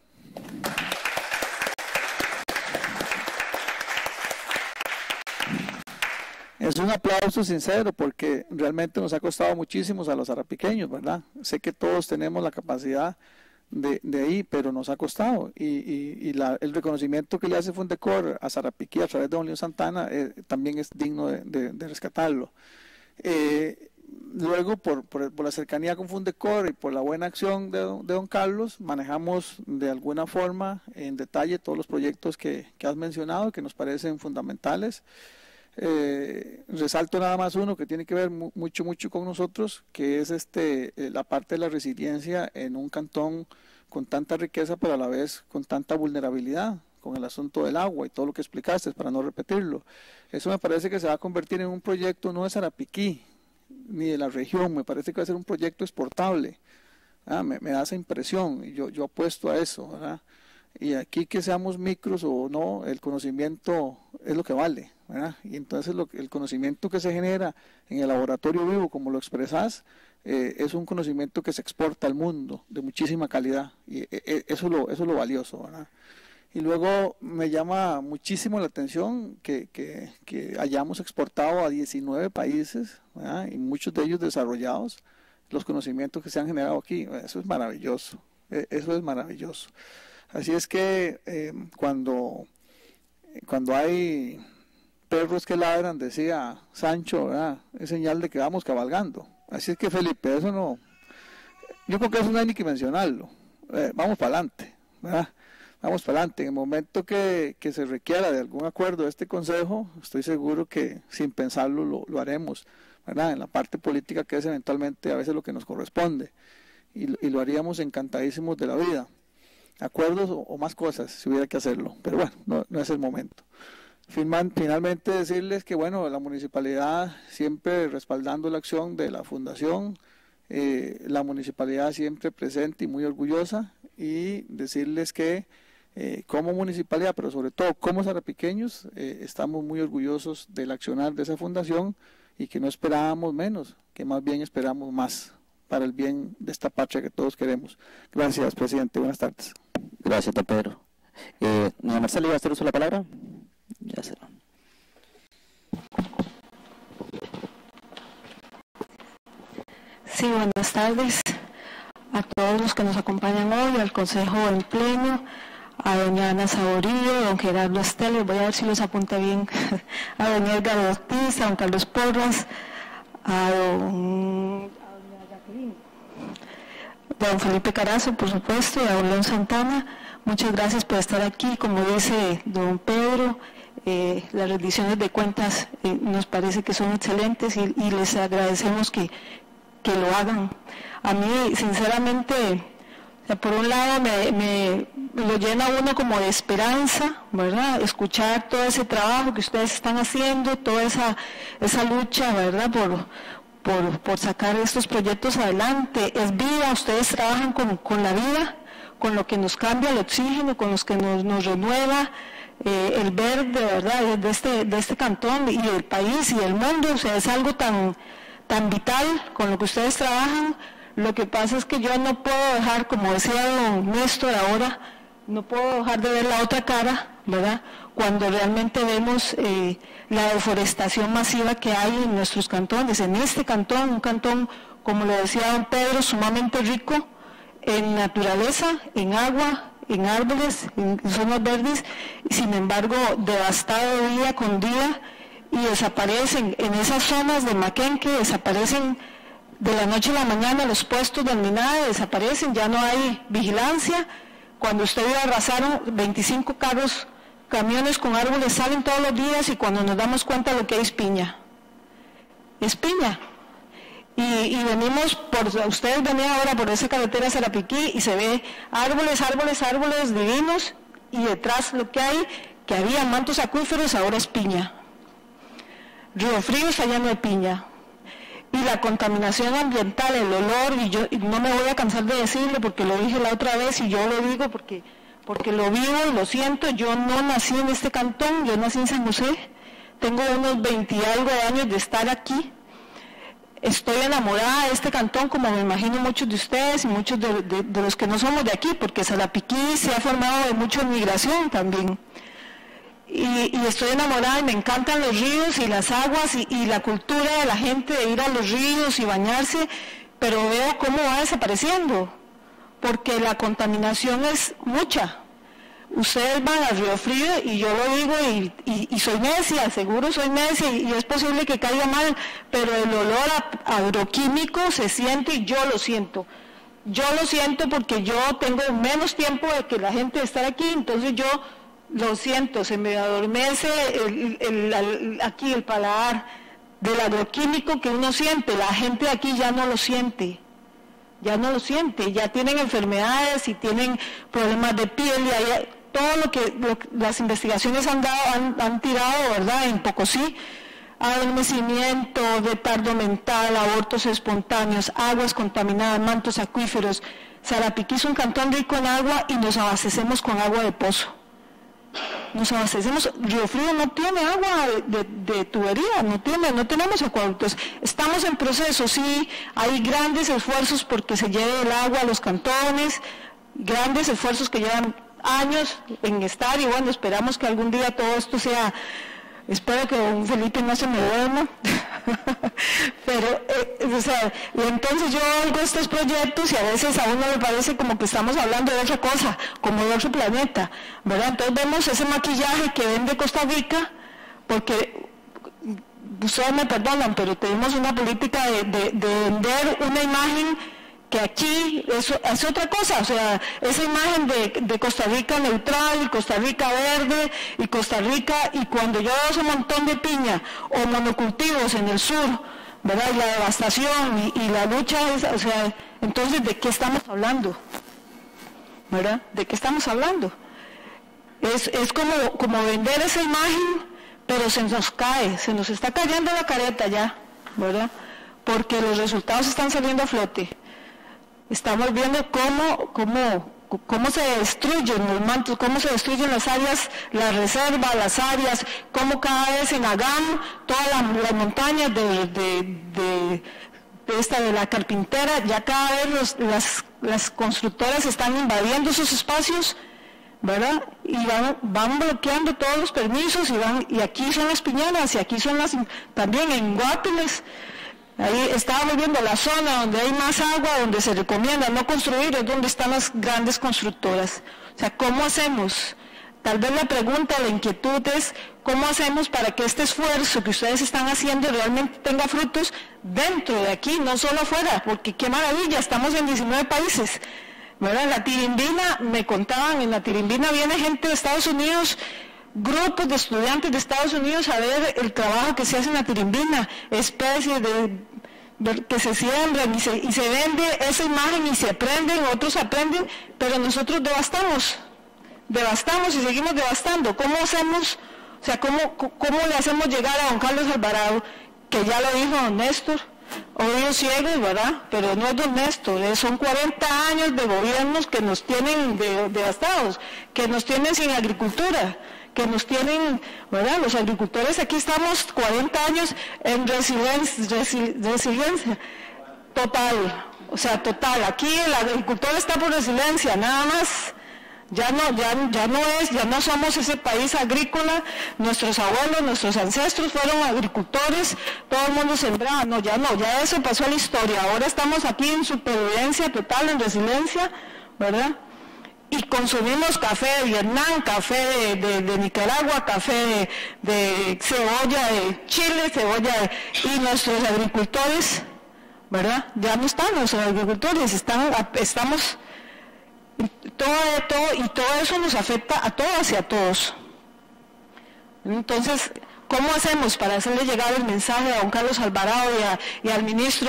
Es un aplauso sincero porque realmente nos ha costado muchísimo a los sarapiqueños, ¿verdad? Sé que todos tenemos la capacidad de ahí, pero nos ha costado. Y el reconocimiento que le hace Fundecor a Sarapiquí a través de don León Santana también es digno de rescatarlo. Luego, por la cercanía con Fundecor y por la buena acción de don Carlos, manejamos de alguna forma en detalle todos los proyectos que has mencionado, que nos parecen fundamentales. Resalto nada más uno que tiene que ver mucho con nosotros, que es la parte de la resiliencia en un cantón con tanta riqueza pero a la vez con tanta vulnerabilidad, con el asunto del agua y todo lo que explicaste, para no repetirlo. Eso me parece que se va a convertir en un proyecto no de Sarapiquí ni de la región, me parece que va a ser un proyecto exportable. Me da esa impresión y yo apuesto a eso, ¿verdad? Y aquí, que seamos micros o no, el conocimiento es lo que vale, ¿verdad? Y entonces el conocimiento que se genera en el laboratorio vivo, como lo expresás, es un conocimiento que se exporta al mundo de muchísima calidad, y eso es lo valioso, ¿verdad? Y luego me llama muchísimo la atención que hayamos exportado a 19 países, ¿verdad? Y muchos de ellos desarrollados, los conocimientos que se han generado aquí. Eso es maravilloso, eso es maravilloso. Así es que cuando hay perros que ladran, decía Sancho, ¿verdad?, es señal de que vamos cabalgando. Así es que, Felipe, eso no, yo creo que eso no hay ni que mencionarlo. Vamos para adelante, ¿verdad? Vamos para adelante. En el momento que se requiera de algún acuerdo de este consejo, estoy seguro que sin pensarlo lo haremos, ¿verdad?, en la parte política, que es eventualmente a veces lo que nos corresponde, y lo haríamos encantadísimos de la vida. Acuerdos o más cosas, si hubiera que hacerlo, pero bueno, no es el momento. Finalmente decirles que bueno, la municipalidad siempre respaldando la acción de la fundación, la municipalidad siempre presente y muy orgullosa, y decirles que como municipalidad, pero sobre todo como sarapiqueños, estamos muy orgullosos del accionar de esa fundación, y que no esperábamos menos, que más bien esperamos más para el bien de esta patria que todos queremos. Gracias, presidente. Buenas tardes. Gracias, don Pedro. Doña Marcela, ¿iba a hacer uso de la palabra? Ya será. Sí, buenas tardes a todos los que nos acompañan hoy, al Consejo en Pleno, a doña Ana Saborío, a don Gerardo Esteles, voy a ver si los apunta bien, a doña Edgar Ortiz, a don Carlos Porras, a doña Jacqueline, a don Felipe Carazo, por supuesto, y a don León Santana. Muchas gracias por estar aquí. Como dice don Pedro, las rendiciones de cuentas nos parece que son excelentes, y les agradecemos que lo hagan. A mí, sinceramente, por un lado me lo llena uno como de esperanza, ¿verdad?, escuchar todo ese trabajo que ustedes están haciendo, toda esa lucha, ¿verdad?, por sacar estos proyectos adelante. Es vida, ustedes trabajan con la vida, con lo que nos cambia el oxígeno, con los que nos renueva el verde, ¿verdad?, de este cantón y el país y el mundo. O sea, es algo tan vital con lo que ustedes trabajan. Lo que pasa es que yo no puedo dejar, como decía don Néstor ahora, no puedo dejar de ver la otra cara, ¿verdad?, cuando realmente vemos la deforestación masiva que hay en nuestros cantones. En este cantón, un cantón, como lo decía don Pedro, sumamente rico en naturaleza, en agua, en árboles, en zonas verdes, y sin embargo devastado día con día, y desaparecen en esas zonas de Maquenque, desaparecen de la noche a la mañana los puestos de alminada, desaparecen, ya no hay vigilancia. Cuando usted ve arrasaron 25 camiones con árboles, salen todos los días, y cuando nos damos cuenta lo que hay es piña. Es piña. Y venimos, ustedes venían ahora por esa carretera Sarapiquí y se ve árboles divinos, y detrás lo que hay, que había mantos acuíferos, ahora es piña. Río Frío está lleno de piña. Y la contaminación ambiental, el olor, y no me voy a cansar de decirlo porque lo dije la otra vez, y yo lo digo porque lo vivo y lo siento. Yo no nací en este cantón, yo nací en San José, tengo unos 20 y algo de años de estar aquí. Estoy enamorada de este cantón, como me imagino muchos de ustedes y muchos de los que no somos de aquí, porque Sarapiquí se ha formado de mucha migración también. Y estoy enamorada, y me encantan los ríos y las aguas y la cultura de la gente de ir a los ríos y bañarse, pero veo cómo va desapareciendo, porque la contaminación es mucha. Ustedes van al Río Frío, y yo lo digo, y soy necia, seguro soy necia, y es posible que caiga mal, pero el olor agroquímico se siente, y yo lo siento. Yo lo siento porque yo tengo menos tiempo de que la gente de estar aquí, entonces yo lo siento, se me adormece aquí el paladar del agroquímico que uno siente. La gente de aquí ya no lo siente, ya tienen enfermedades y tienen problemas de piel, y todo lo que las investigaciones han tirado, ¿verdad?, en Pocosí: adormecimiento, retardo mental, abortos espontáneos, aguas contaminadas, mantos acuíferos. Sarapiquí es un cantón rico en agua, y nos abastecemos con agua de pozo. Río Frío no tiene agua de tubería, no tenemos acueductos. Estamos en proceso, sí, hay grandes esfuerzos porque se lleve el agua a los cantones, grandes esfuerzos que llevan años en estar, y bueno, esperamos que algún día todo esto sea, espero que don Felipe no se me duerma, pero, y entonces yo oigo estos proyectos, y a veces a uno le parece como que estamos hablando de otra cosa, como de otro planeta, ¿verdad? Entonces vemos ese maquillaje que vende Costa Rica, porque ustedes me perdonan, pero tenemos una política de vender una imagen que aquí es otra cosa. O sea, esa imagen de Costa Rica neutral, y Costa Rica verde, y cuando yo veo ese montón de piña o monocultivos en el sur ¿verdad? Y la devastación y la lucha, o sea, entonces, ¿de qué estamos hablando? ¿Verdad? ¿De qué estamos hablando? Es como vender esa imagen, pero se nos cae, se nos está cayendo la careta ya, ¿verdad? Porque los resultados están saliendo a flote. Estamos viendo cómo se destruyen los mantos, cómo se destruyen las áreas, las reservas, las áreas, cómo cada vez en Agam, todas las montañas de la Carpintera, ya cada vez las constructoras están invadiendo esos espacios, ¿verdad? Y van bloqueando todos los permisos y aquí son las piñonas y aquí son también en Guápiles. Ahí estábamos viendo la zona donde hay más agua, donde se recomienda no construir, es donde están las grandes constructoras. O sea, ¿cómo hacemos? Tal vez la pregunta, la inquietud es, ¿cómo hacemos para que este esfuerzo que ustedes están haciendo realmente tenga frutos dentro de aquí, no solo afuera? Porque qué maravilla, estamos en 19 países. ¿Verdad? En la Tirimbina, me contaban, en la Tirimbina viene gente de Estados Unidos, grupos de estudiantes de Estados Unidos a ver el trabajo que se hace en la Tirimbina, especies que se siembran y se vende esa imagen y se aprenden, otros aprenden, pero nosotros devastamos y seguimos devastando. ¿Cómo hacemos? O sea, ¿cómo le hacemos llegar a don Carlos Alvarado, que ya lo dijo don Néstor, oídos ciegos, ¿verdad? Pero no es don Néstor, son 40 años de gobiernos que nos tienen devastados, que nos tienen sin agricultura, que nos tienen, ¿verdad? Los agricultores aquí estamos 40 años en resiliencia total, o sea, total. Aquí el agricultor está por resiliencia, nada más. Ya no somos ese país agrícola. Nuestros abuelos, nuestros ancestros fueron agricultores, todo el mundo sembraba. Ya eso pasó a la historia. Ahora estamos aquí en supervivencia total, en resiliencia, ¿verdad? Y consumimos café de Vietnam, café de Nicaragua, café de cebolla de Chile, y nuestros agricultores, ¿verdad? Ya no están nuestros agricultores, estamos... Todo eso nos afecta a todas y a todos. Entonces, ¿cómo hacemos para hacerle llegar el mensaje a don Carlos Alvarado y al ministro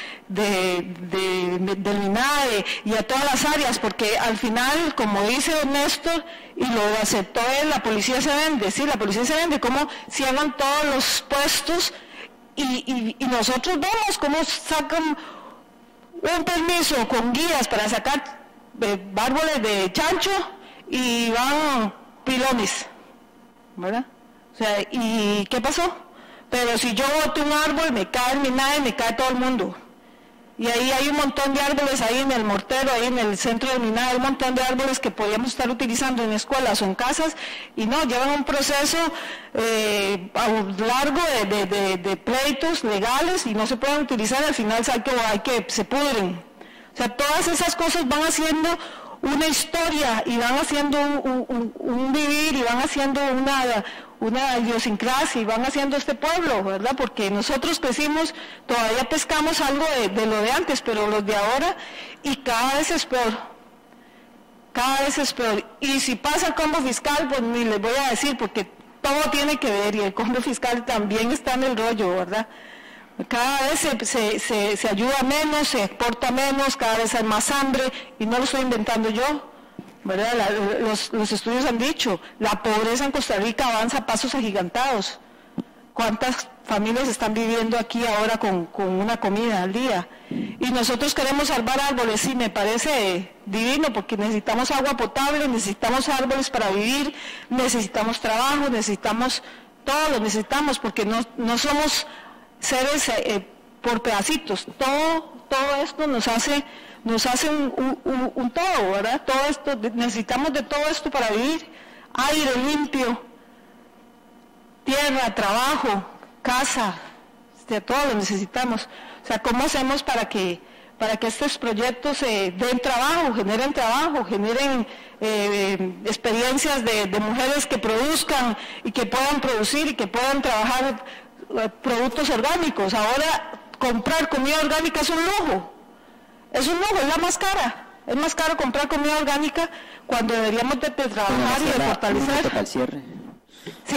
del MINADE y a todas las áreas? Porque al final, como dice don Néstor, y lo aceptó él, la policía se vende, sí, la policía se vende, cómo cierran todos los puestos y nosotros vemos cómo sacan un permiso con guías para sacar árboles de chancho y van pilones, ¿verdad? O sea, ¿y qué pasó? Pero si yo boto un árbol, me cae el MINADE, me cae todo el mundo. Y ahí hay un montón de árboles, ahí en el mortero, ahí en el centro del MINADE, hay un montón de árboles que podríamos estar utilizando en escuelas o en casas, y no, llevan un proceso largo de pleitos legales y no se pueden utilizar, al final se pudren. O sea, todas esas cosas van haciendo una historia y van haciendo un vivir y van haciendo una idiosincrasia y van haciendo este pueblo, ¿verdad? Porque nosotros crecimos, todavía pescamos algo de lo de antes, pero los de ahora, y cada vez es peor. Cada vez es peor. Y si pasa el combo fiscal, pues ni les voy a decir, porque todo tiene que ver, y el combo fiscal también está en el rollo, ¿verdad? Cada vez se ayuda menos, se exporta menos, cada vez hay más hambre, y no lo estoy inventando yo, ¿verdad? Los estudios han dicho, la pobreza en Costa Rica avanza a pasos agigantados. ¿Cuántas familias están viviendo aquí ahora con una comida al día? Y nosotros queremos salvar árboles, sí, me parece divino, porque necesitamos agua potable, necesitamos árboles para vivir, necesitamos trabajo, necesitamos todo, lo necesitamos, porque no somos seres por pedacitos, todo esto nos hace un todo, ¿verdad? Todo esto, necesitamos de todo esto para vivir, aire limpio, tierra, trabajo, casa, de todo lo necesitamos. O sea, ¿cómo hacemos para que estos proyectos den trabajo, generen experiencias de mujeres que produzcan y que puedan producir y que puedan trabajar productos orgánicos? Ahora comprar comida orgánica es un lujo, es la más cara. Es más caro comprar comida orgánica cuando deberíamos de trabajar y de fortalecer. Al cierre. Sí,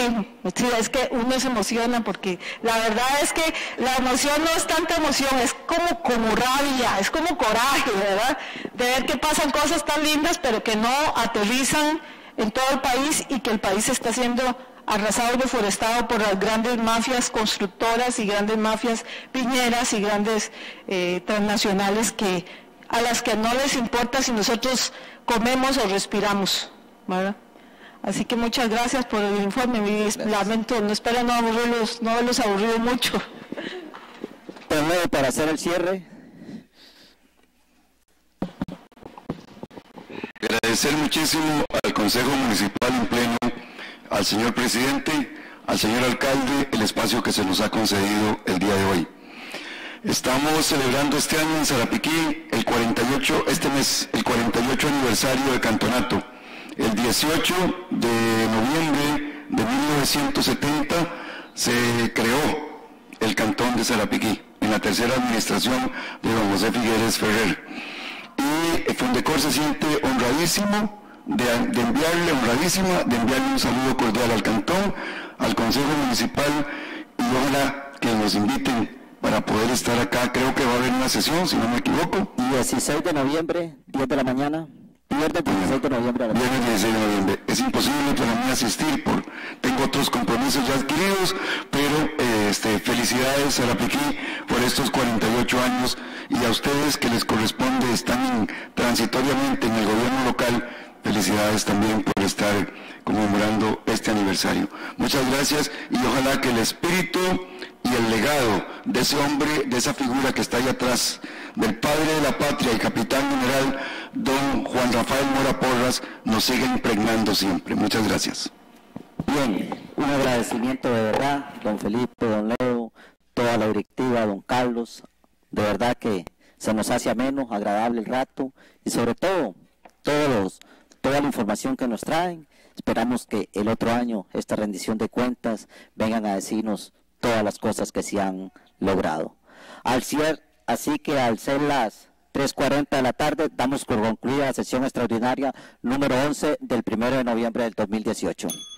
sí, es que uno se emociona porque la verdad es que la emoción no es tanta emoción, es como rabia, es como coraje, ¿verdad? De ver que pasan cosas tan lindas pero que no aterrizan en todo el país y que el país está siendo arrasado y deforestado por las grandes mafias constructoras y grandes mafias piñeras y grandes transnacionales a las que no les importa si nosotros comemos o respiramos, ¿verdad? Así que muchas gracias por el informe, lamento, no espero no haberlos aburrido mucho. Pues para hacer el cierre. Agradecer muchísimo al Consejo Municipal en pleno, al señor presidente, al señor alcalde, el espacio que se nos ha concedido el día de hoy. Estamos celebrando este año en Sarapiquí el 48 aniversario del cantonato. El 18 de noviembre de 1970 se creó el cantón de Sarapiquí en la tercera administración de don José Figueres Ferrer. Y Fundecor se siente honradísimo de enviarle un saludo cordial al cantón, al Consejo Municipal, y ojalá que nos inviten para poder estar acá. Creo que va a haber una sesión, si no me equivoco. 16 de noviembre, 10 de la mañana. Viernes 16 de noviembre. Viernes 16 de noviembre. Es imposible para mí asistir, tengo otros compromisos ya adquiridos, pero felicidades a Sarapiquí por estos 48 años, y a ustedes que les corresponde, están transitoriamente en el gobierno local, felicidades también por estar conmemorando este aniversario. Muchas gracias, y ojalá que el espíritu y el legado de ese hombre, de esa figura que está ahí atrás, del padre de la patria y capitán general, don Juan Rafael Mora Porras, nos siga impregnando siempre. Muchas gracias. Bien, un agradecimiento de verdad, don Felipe, don Leo, toda la directiva, don Carlos, de verdad que se nos hace ameno, agradable el rato, y sobre todo, toda la información que nos traen. Esperamos que el otro año, esta rendición de cuentas, vengan a decirnos todas las cosas que se han logrado. Así que al ser las 3:40 de la tarde, damos por concluida la sesión extraordinaria número 11 del 1 de noviembre del 2018.